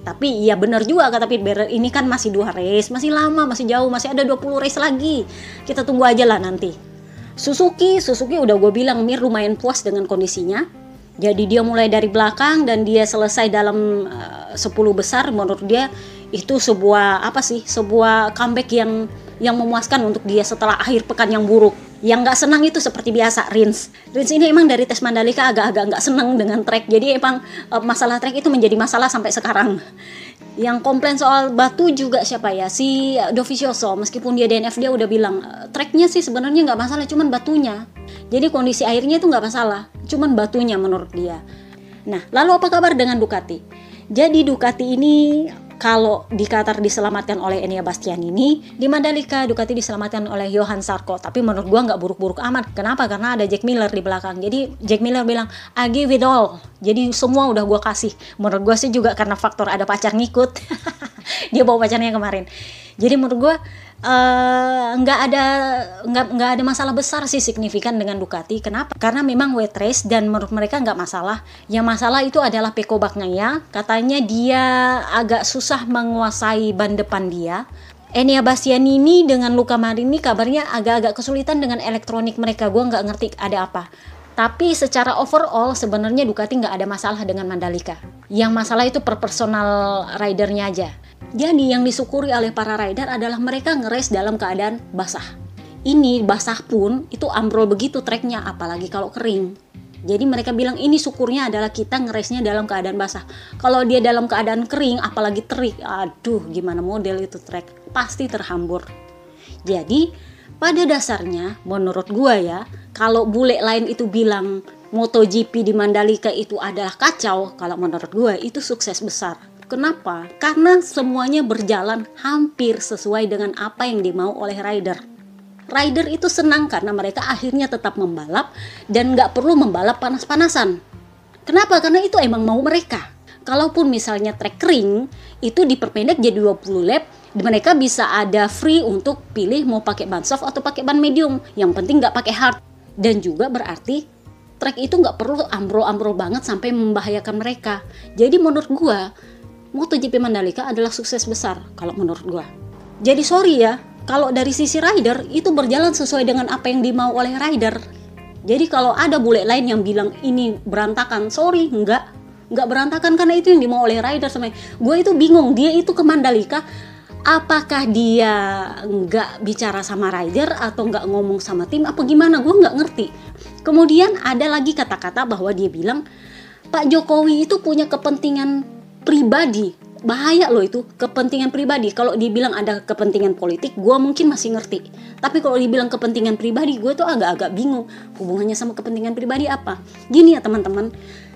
Tapi ya benar juga kata Pit Bearer, ini kan masih dua race, masih lama, masih jauh, masih ada dua puluh race lagi. Kita tunggu aja lah nanti. Suzuki, Suzuki udah gue bilang Mir lumayan puas dengan kondisinya. Jadi dia mulai dari belakang dan dia selesai dalam uh, sepuluh besar. Menurut dia itu sebuah apa sih? Sebuah comeback yang yang memuaskan untuk dia setelah akhir pekan yang buruk. Yang nggak senang itu seperti biasa Rins. Rins ini emang dari tes Mandalika agak-agak nggak senang dengan track. Jadi emang uh, masalah track itu menjadi masalah sampai sekarang. Yang komplain soal batu juga siapa ya? Si Dovizioso, meskipun dia D N F dia udah bilang tracknya sih sebenarnya nggak masalah, cuman batunya. Jadi kondisi airnya itu nggak masalah, cuman batunya menurut dia. Nah, lalu apa kabar dengan Ducati? Jadi Ducati ini kalau di Qatar diselamatkan oleh Enea Bastianini, di Mandalika Ducati diselamatkan oleh Johan Zarco. Tapi menurut gua nggak buruk-buruk amat. Kenapa? Karena ada Jack Miller di belakang. Jadi Jack Miller bilang, I give it all. Jadi semua udah gua kasih. Menurut gua sih juga karena faktor ada pacar ngikut. Dia bawa pacarnya kemarin. Jadi menurut gua nggak uh, ada nggak nggak ada masalah besar sih signifikan dengan Ducati. Kenapa? Karena memang wet race dan menurut mereka nggak masalah. Yang masalah itu adalah Pecco Bagnaia. Katanya dia agak susah menguasai ban depan dia. Enea Bastianini dengan Luca Marini kabarnya agak-agak kesulitan dengan elektronik mereka. Gue nggak ngerti ada apa. Tapi secara overall sebenarnya Ducati nggak ada masalah dengan Mandalika. Yang masalah itu per personal ridernya aja. Jadi yang disyukuri oleh para rider adalah mereka nge-race dalam keadaan basah. Ini basah pun itu ambrol begitu treknya, apalagi kalau kering. Jadi mereka bilang ini syukurnya adalah kita nge-race-nya dalam keadaan basah. Kalau dia dalam keadaan kering, apalagi terik, aduh gimana model itu trek, pasti terhambur. Jadi pada dasarnya menurut gua ya, kalau bule lain itu bilang MotoGP di Mandalika itu adalah kacau, kalau menurut gua itu sukses besar. Kenapa? Karena semuanya berjalan hampir sesuai dengan apa yang dimau oleh rider. Rider itu senang karena mereka akhirnya tetap membalap dan nggak perlu membalap panas-panasan. Kenapa? Karena itu emang mau mereka. Kalaupun misalnya trek kering, itu diperpendek jadi dua puluh lap, mereka bisa ada free untuk pilih mau pakai ban soft atau pakai ban medium. Yang penting nggak pakai hard. Dan juga berarti trek itu nggak perlu ambrol-ambrol banget sampai membahayakan mereka. Jadi menurut gua, MotoGP Mandalika adalah sukses besar kalau menurut gua. Jadi sorry ya, kalau dari sisi rider itu berjalan sesuai dengan apa yang dimau oleh rider. Jadi kalau ada bule lain yang bilang ini berantakan, sorry, enggak. Enggak berantakan karena itu yang dimau oleh rider sama. Gue itu bingung, dia itu ke Mandalika, apakah dia enggak bicara sama rider atau enggak ngomong sama tim apa gimana, gue enggak ngerti. Kemudian ada lagi kata-kata bahwa dia bilang Pak Jokowi itu punya kepentingan pribadi. Bahaya loh itu, kepentingan pribadi. Kalau dibilang ada kepentingan politik, gue mungkin masih ngerti. Tapi kalau dibilang kepentingan pribadi, gue tuh agak-agak bingung. Hubungannya sama kepentingan pribadi apa? Gini ya teman-teman,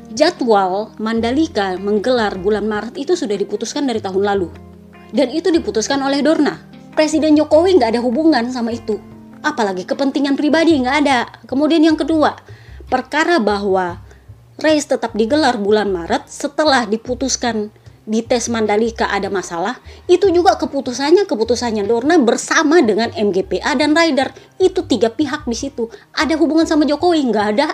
jadwal Mandalika menggelar bulan Maret itu sudah diputuskan dari tahun lalu. Dan itu diputuskan oleh Dorna. Presiden Jokowi nggak ada hubungan sama itu. Apalagi kepentingan pribadi, nggak ada. Kemudian yang kedua, perkara bahwa race tetap digelar bulan Maret setelah diputuskan di tes Mandalika ada masalah, itu juga keputusannya keputusannya Dorna bersama dengan M G P A dan rider. Itu tiga pihak di situ. Ada hubungan sama Jokowi? Nggak ada.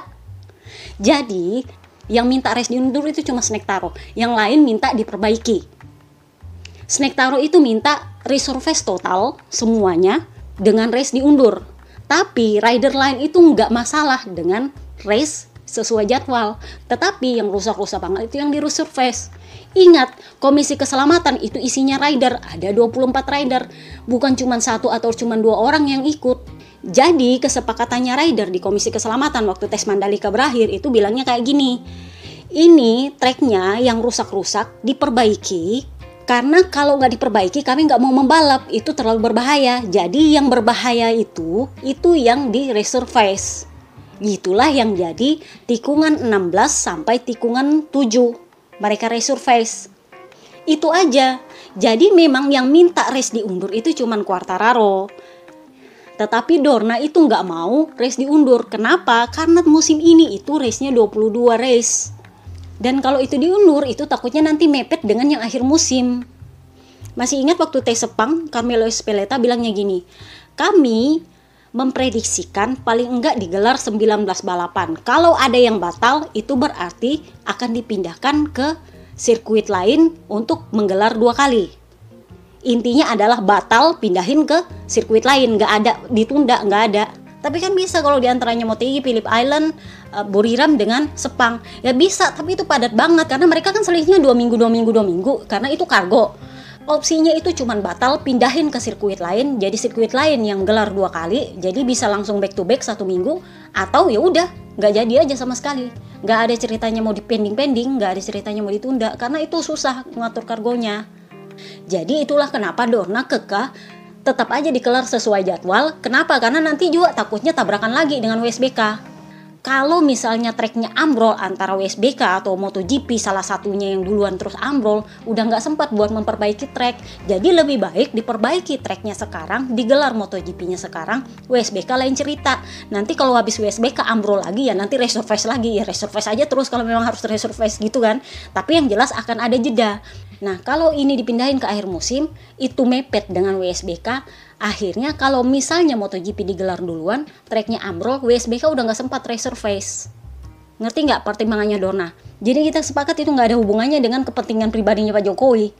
Jadi yang minta race diundur itu cuma Snack-Taro, yang lain minta diperbaiki. Snack-Taro itu minta resurface total semuanya dengan race diundur. Tapi rider lain itu nggak masalah dengan race sesuai jadwal. Tetapi yang rusak-rusak banget itu yang di resurface. Ingat, komisi keselamatan itu isinya rider, ada dua puluh empat rider, bukan cuma satu atau cuma dua orang yang ikut. Jadi kesepakatannya rider di komisi keselamatan waktu tes Mandalika berakhir itu bilangnya kayak gini. Ini treknya yang rusak-rusak diperbaiki, karena kalau nggak diperbaiki kami nggak mau membalap, itu terlalu berbahaya. Jadi yang berbahaya itu, itu yang di resurface. Itulah yang jadi tikungan enam belas sampai tikungan tujuh. Mereka resurface. Itu aja. Jadi memang yang minta race diundur itu cuman Quartararo. Tetapi Dorna itu nggak mau race diundur. Kenapa? Karena musim ini itu race-nya dua puluh dua race. Dan kalau itu diundur, itu takutnya nanti mepet dengan yang akhir musim. Masih ingat waktu tes Sepang, Carmelo Ezpeleta bilangnya gini, kami memprediksikan paling enggak digelar sembilan belas balapan. Kalau ada yang batal, itu berarti akan dipindahkan ke sirkuit lain untuk menggelar dua kali. Intinya adalah batal pindahin ke sirkuit lain, nggak ada ditunda, nggak ada. Tapi kan bisa kalau diantaranya MotoGP, Phillip Island, uh, Buriram dengan Sepang. Ya bisa, tapi itu padat banget karena mereka kan selisihnya dua minggu, dua minggu, dua minggu karena itu kargo. Opsinya itu cuman batal pindahin ke sirkuit lain, jadi sirkuit lain yang gelar dua kali, jadi bisa langsung back to back satu minggu, atau ya udah nggak jadi aja sama sekali. Nggak ada ceritanya mau dipending-pending, nggak ada ceritanya mau ditunda karena itu susah ngatur kargonya. Jadi itulah kenapa Dorna kekeh tetap aja dikelar sesuai jadwal. Kenapa? Karena nanti juga takutnya tabrakan lagi dengan W S B K. Kalau misalnya treknya ambrol antara W S B K atau MotoGP, salah satunya yang duluan terus ambrol, udah nggak sempat buat memperbaiki trek. Jadi lebih baik diperbaiki treknya sekarang, digelar MotoGP-nya sekarang, W S B K lain cerita. Nanti kalau habis W S B K ambrol lagi ya nanti resurface lagi, ya resurface aja terus kalau memang harus resurface gitu kan. Tapi yang jelas akan ada jeda. Nah kalau ini dipindahin ke akhir musim, itu mepet dengan W S B K. Akhirnya kalau misalnya MotoGP digelar duluan, treknya ambrol, W S B K udah nggak sempat resurface. Ngerti nggak pertimbangannya Dorna? Jadi kita sepakat itu nggak ada hubungannya dengan kepentingan pribadinya Pak Jokowi.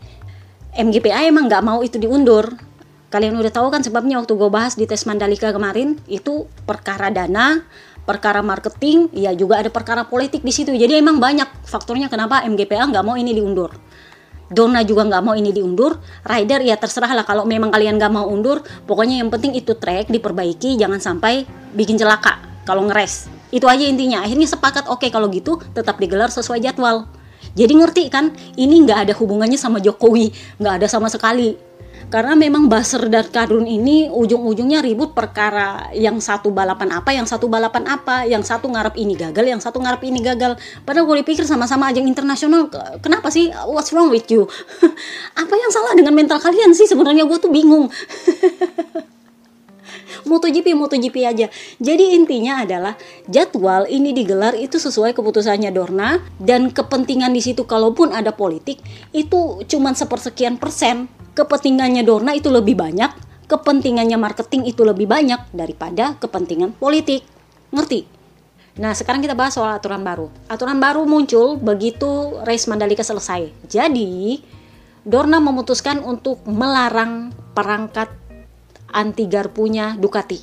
M G P A emang nggak mau itu diundur. Kalian udah tahu kan sebabnya waktu gue bahas di tes Mandalika kemarin, itu perkara dana, perkara marketing, ya juga ada perkara politik di situ. Jadi emang banyak faktornya kenapa M G P A nggak mau ini diundur. Dorna juga nggak mau ini diundur. Rider ya terserah lah kalau memang kalian nggak mau undur. Pokoknya yang penting itu trek diperbaiki, jangan sampai bikin celaka kalau ngeres. Itu aja intinya. Akhirnya sepakat oke kalau gitu tetap digelar sesuai jadwal. Jadi ngerti kan? Ini nggak ada hubungannya sama Jokowi, nggak ada sama sekali. Karena memang Basr dan Kadrun ini ujung-ujungnya ribut perkara yang satu balapan apa, yang satu balapan apa, yang satu ngarep ini gagal, yang satu ngarep ini gagal. Padahal gue dipikir sama-sama ajang internasional, kenapa sih? What's wrong with you? Apa yang salah dengan mental kalian sih? Sebenarnya gue tuh bingung. MotoGP, MotoGP aja. Jadi intinya adalah jadwal ini digelar itu sesuai keputusannya Dorna, dan kepentingan di situ kalaupun ada politik itu cuman sepersekian persen. Kepentingannya Dorna itu lebih banyak, kepentingannya marketing itu lebih banyak daripada kepentingan politik. Ngerti? Nah sekarang kita bahas soal aturan baru. Aturan baru muncul begitu race Mandalika selesai. Jadi Dorna memutuskan untuk melarang perangkat anti garpunya Ducati.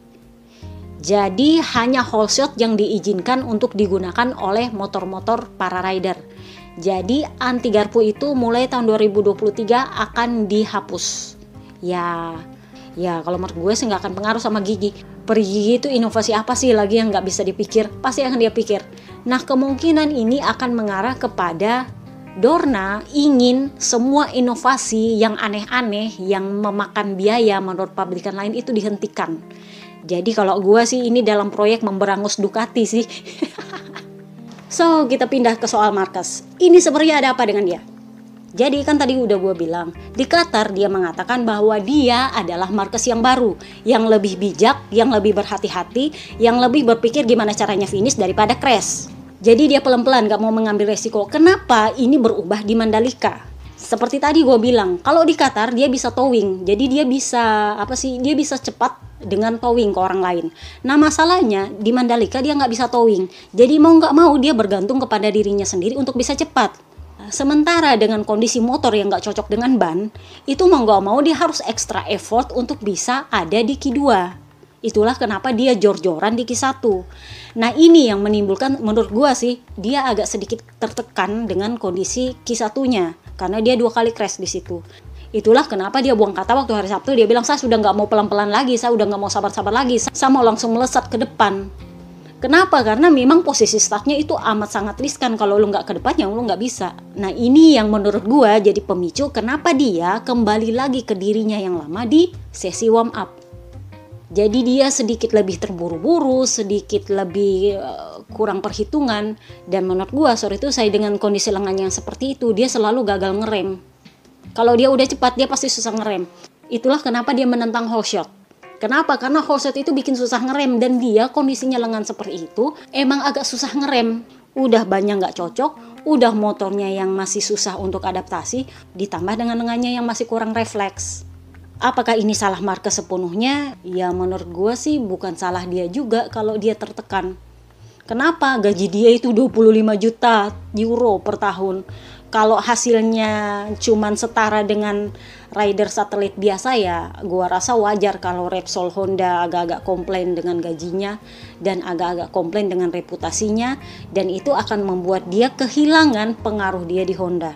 Jadi hanya whole shot yang diizinkan untuk digunakan oleh motor-motor para rider. Jadi anti garpu itu mulai tahun dua ribu dua puluh tiga akan dihapus. Ya, ya kalau menurut gue sih nggak akan pengaruh sama gigi. Peri gigi itu inovasi apa sih lagi yang nggak bisa dipikir? Pasti akan dia pikir. Nah kemungkinan ini akan mengarah kepada Dorna ingin semua inovasi yang aneh-aneh yang memakan biaya menurut pabrikan lain itu dihentikan. Jadi kalau gue sih ini dalam proyek memberangus Ducati sih. So kita pindah ke soal Marquez. Ini sebenarnya ada apa dengan dia? Jadi kan tadi udah gue bilang, di Qatar dia mengatakan bahwa dia adalah Marquez yang baru, yang lebih bijak, yang lebih berhati-hati, yang lebih berpikir gimana caranya finish daripada crash. Jadi dia pelan-pelan gak mau mengambil resiko. Kenapa ini berubah di Mandalika? Seperti tadi gue bilang, kalau di Qatar dia bisa towing. Jadi dia bisa apa sih? Dia bisa cepat dengan towing ke orang lain. Nah masalahnya di Mandalika dia nggak bisa towing. Jadi mau nggak mau dia bergantung kepada dirinya sendiri untuk bisa cepat. Sementara dengan kondisi motor yang nggak cocok dengan ban, itu mau nggak mau dia harus extra effort untuk bisa ada di Q dua. Itulah kenapa dia jor-joran di Q satu. Nah ini yang menimbulkan menurut gua sih dia agak sedikit tertekan dengan kondisi Q satu-nya karena dia dua kali crash di situ. Itulah kenapa dia buang kata waktu hari Sabtu, dia bilang saya sudah nggak mau pelan-pelan lagi, saya udah nggak mau sabar-sabar lagi, saya mau langsung melesat ke depan. Kenapa? Karena memang posisi startnya itu amat sangat riskan, kalau lu nggak ke depan ya lu nggak bisa. Nah ini yang menurut gua jadi pemicu kenapa dia kembali lagi ke dirinya yang lama di sesi warm up. Jadi dia sedikit lebih terburu-buru, sedikit lebih uh, kurang perhitungan, dan menurut gua sore itu saya dengan kondisi lengannya yang seperti itu dia selalu gagal ngerem. Kalau dia udah cepat, dia pasti susah ngerem. Itulah kenapa dia menentang whole shot. Kenapa? Karena whole shot itu bikin susah ngerem. Dan dia kondisinya lengan seperti itu, emang agak susah ngerem. Udah banyak nggak cocok, udah motornya yang masih susah untuk adaptasi, ditambah dengan lengannya yang masih kurang refleks. Apakah ini salah Marquez sepenuhnya? Ya menurut gue sih bukan salah dia juga kalau dia tertekan. Kenapa? Gaji dia itu dua puluh lima juta euro per tahun. Kalau hasilnya cuman setara dengan rider satelit biasa ya gua rasa wajar kalau Repsol Honda agak-agak komplain dengan gajinya dan agak-agak komplain dengan reputasinya, dan itu akan membuat dia kehilangan pengaruh dia di Honda.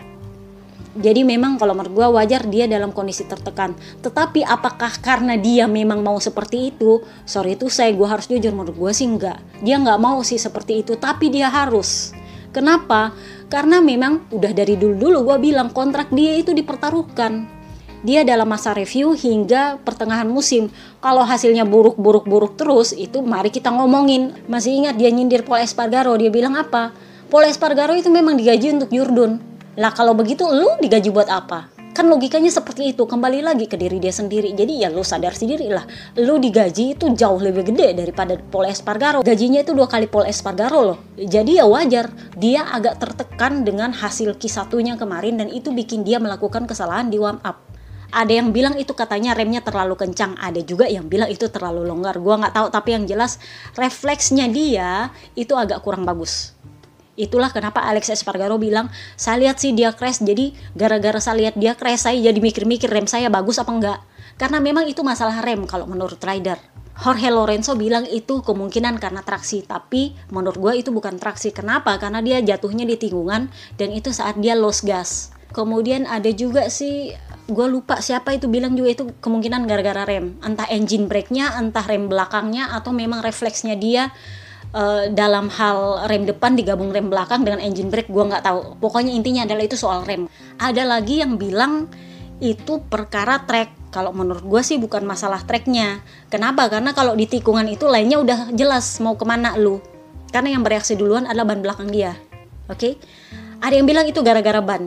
Jadi memang kalau menurut gua wajar dia dalam kondisi tertekan. Tetapi apakah karena dia memang mau seperti itu? Sorry itu saya gua harus jujur, menurut gua sih enggak. Dia enggak mau sih seperti itu, tapi dia harus. Kenapa? Karena memang udah dari dulu-dulu gue bilang kontrak dia itu dipertaruhkan. Dia dalam masa review hingga pertengahan musim. Kalau hasilnya buruk-buruk-buruk terus, itu mari kita ngomongin. Masih ingat dia nyindir Pol Espargaro, dia bilang apa? Pol Espargaro itu memang digaji untuk Jurdun. Lah kalau begitu lu digaji buat apa? Kan logikanya seperti itu, kembali lagi ke diri dia sendiri. Jadi ya lu sadar sendiri lah, lu digaji itu jauh lebih gede daripada Pol Espargaro. Gajinya itu dua kali Pol Espargaro loh. Jadi ya wajar, dia agak tertekan dengan hasil Q satu-nya kemarin, dan itu bikin dia melakukan kesalahan di warm up. Ada yang bilang itu katanya remnya terlalu kencang, ada juga yang bilang itu terlalu longgar. Gua nggak tahu, tapi yang jelas refleksnya dia itu agak kurang bagus. Itulah kenapa Alex Espargaro bilang, saya lihat sih dia crash, jadi gara-gara saya lihat dia crash, saya jadi mikir-mikir rem saya bagus apa enggak. Karena memang itu masalah rem kalau menurut rider. Jorge Lorenzo bilang itu kemungkinan karena traksi, tapi menurut gue itu bukan traksi. Kenapa? Karena dia jatuhnya di tikungan, dan itu saat dia lost gas. Kemudian ada juga sih, gue lupa siapa itu bilang juga itu kemungkinan gara-gara rem. Entah engine brake-nya, entah rem belakangnya, atau memang refleksnya dia Uh, dalam hal rem depan digabung rem belakang dengan engine brake, gue nggak tahu. Pokoknya intinya adalah itu soal rem. Ada lagi yang bilang itu perkara track. Kalau menurut gue sih bukan masalah tracknya. Kenapa? Karena kalau di tikungan itu lainnya udah jelas mau kemana lu. Karena yang bereaksi duluan adalah ban belakang dia. Oke? Okay? Ada yang bilang itu gara-gara ban.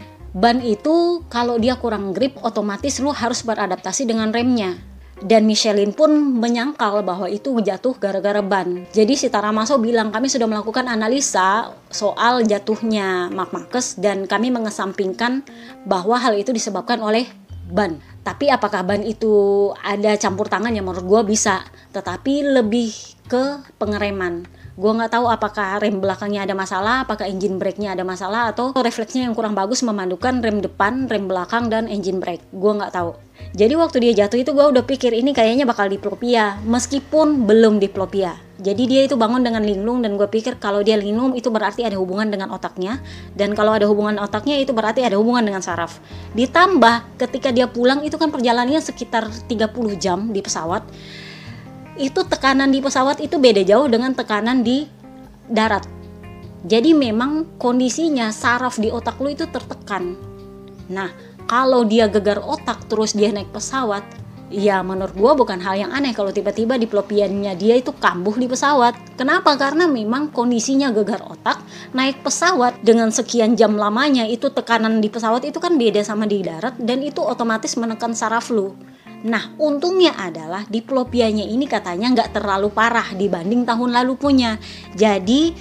Ban itu kalau dia kurang grip, otomatis lu harus beradaptasi dengan remnya. Dan Michelin pun menyangkal bahwa itu jatuh gara-gara ban. Jadi si Taramaso bilang, kami sudah melakukan analisa soal jatuhnya Marc Marquez dan kami mengesampingkan bahwa hal itu disebabkan oleh ban. Tapi apakah ban itu ada campur tangan, ya menurut gue bisa. Tetapi lebih ke pengereman. Gue nggak tahu apakah rem belakangnya ada masalah, apakah engine brake-nya ada masalah, atau refleksnya yang kurang bagus memadukan rem depan, rem belakang, dan engine brake. Gue nggak tahu. Jadi waktu dia jatuh itu gue udah pikir ini kayaknya bakal diplopia, meskipun belum diplopia. Jadi dia itu bangun dengan linglung, dan gue pikir kalau dia linglung itu berarti ada hubungan dengan otaknya, dan kalau ada hubungan otaknya itu berarti ada hubungan dengan saraf. Ditambah ketika dia pulang itu kan perjalanannya sekitar tiga puluh jam di pesawat. Itu tekanan di pesawat itu beda jauh dengan tekanan di darat. Jadi memang kondisinya saraf di otak lu itu tertekan. Nah, kalau dia gegar otak terus dia naik pesawat, ya menurut gua bukan hal yang aneh kalau tiba-tiba diplopiannya dia itu kambuh di pesawat. Kenapa? Karena memang kondisinya gegar otak, naik pesawat dengan sekian jam lamanya, itu tekanan di pesawat itu kan beda sama di darat, dan itu otomatis menekan saraf lu. Nah, untungnya adalah diplopianya ini katanya nggak terlalu parah dibanding tahun lalu punya. Jadi,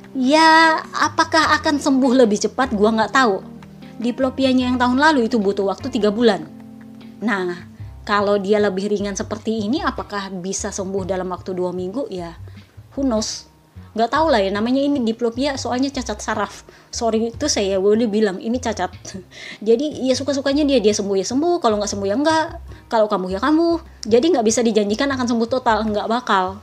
ya apakah akan sembuh lebih cepat? Gua nggak tahu. Diplopianya yang tahun lalu itu butuh waktu tiga bulan. Nah, kalau dia lebih ringan seperti ini, apakah bisa sembuh dalam waktu dua minggu? Ya, who knows? Nggak tahu lah ya, namanya ini diplopia soalnya cacat saraf. Sorry itu saya udah bilang ini cacat. Jadi ya suka-sukanya dia, dia sembuh ya sembuh, kalau nggak sembuh ya enggak, kalau kamu ya kamu. Jadi nggak bisa dijanjikan akan sembuh total, nggak bakal.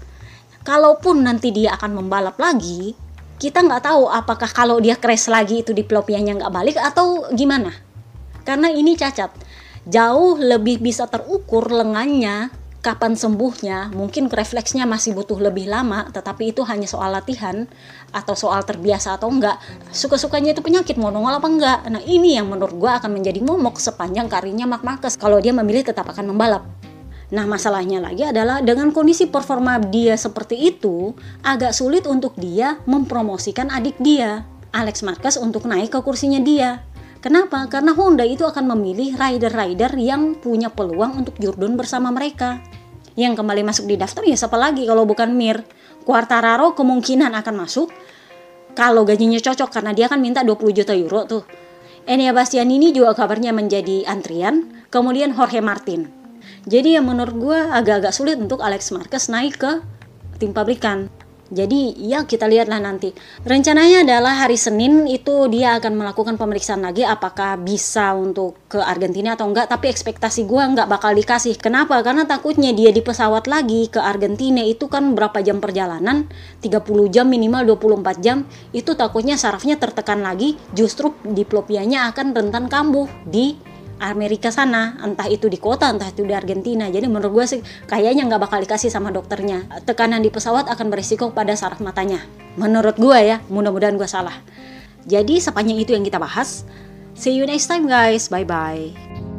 Kalaupun nanti dia akan membalap lagi, kita nggak tahu apakah kalau dia crash lagi itu diplopianya nggak balik atau gimana. Karena ini cacat, jauh lebih bisa terukur lengannya. Kapan sembuhnya, mungkin refleksnya masih butuh lebih lama, tetapi itu hanya soal latihan atau soal terbiasa atau enggak. Suka-sukanya itu penyakit, mau nongol apa enggak. Nah ini yang menurut gue akan menjadi momok sepanjang karirnya Marc Marquez kalau dia memilih tetap akan membalap. Nah masalahnya lagi adalah dengan kondisi performa dia seperti itu, agak sulit untuk dia mempromosikan adik dia, Alex Marquez, untuk naik ke kursinya dia. Kenapa? Karena Honda itu akan memilih rider-rider yang punya peluang untuk Jurdun bersama mereka. Yang kembali masuk di daftar ya siapa lagi kalau bukan Mir. Quartararo kemungkinan akan masuk kalau gajinya cocok, karena dia kan minta dua puluh juta euro tuh. Enea Bastianini juga kabarnya menjadi antrian. Kemudian Jorge Martin. Jadi ya menurut gue agak-agak sulit untuk Alex Marquez naik ke tim pabrikan. Jadi ya kita lihatlah nanti. Rencananya adalah hari Senin itu dia akan melakukan pemeriksaan lagi apakah bisa untuk ke Argentina atau enggak. Tapi ekspektasi gue nggak bakal dikasih. Kenapa? Karena takutnya dia di pesawat lagi ke Argentina itu kan berapa jam perjalanan? tiga puluh jam minimal dua puluh empat jam. Itu takutnya sarafnya tertekan lagi. Justru diplopianya akan rentan kambuh di Amerika sana, entah itu di kota, entah itu di Argentina. Jadi menurut gue sih kayaknya nggak bakal dikasih sama dokternya. Tekanan di pesawat akan berisiko pada saraf matanya. Menurut gue ya, mudah-mudahan gue salah. Jadi sepanjang itu yang kita bahas. See you next time guys, bye bye.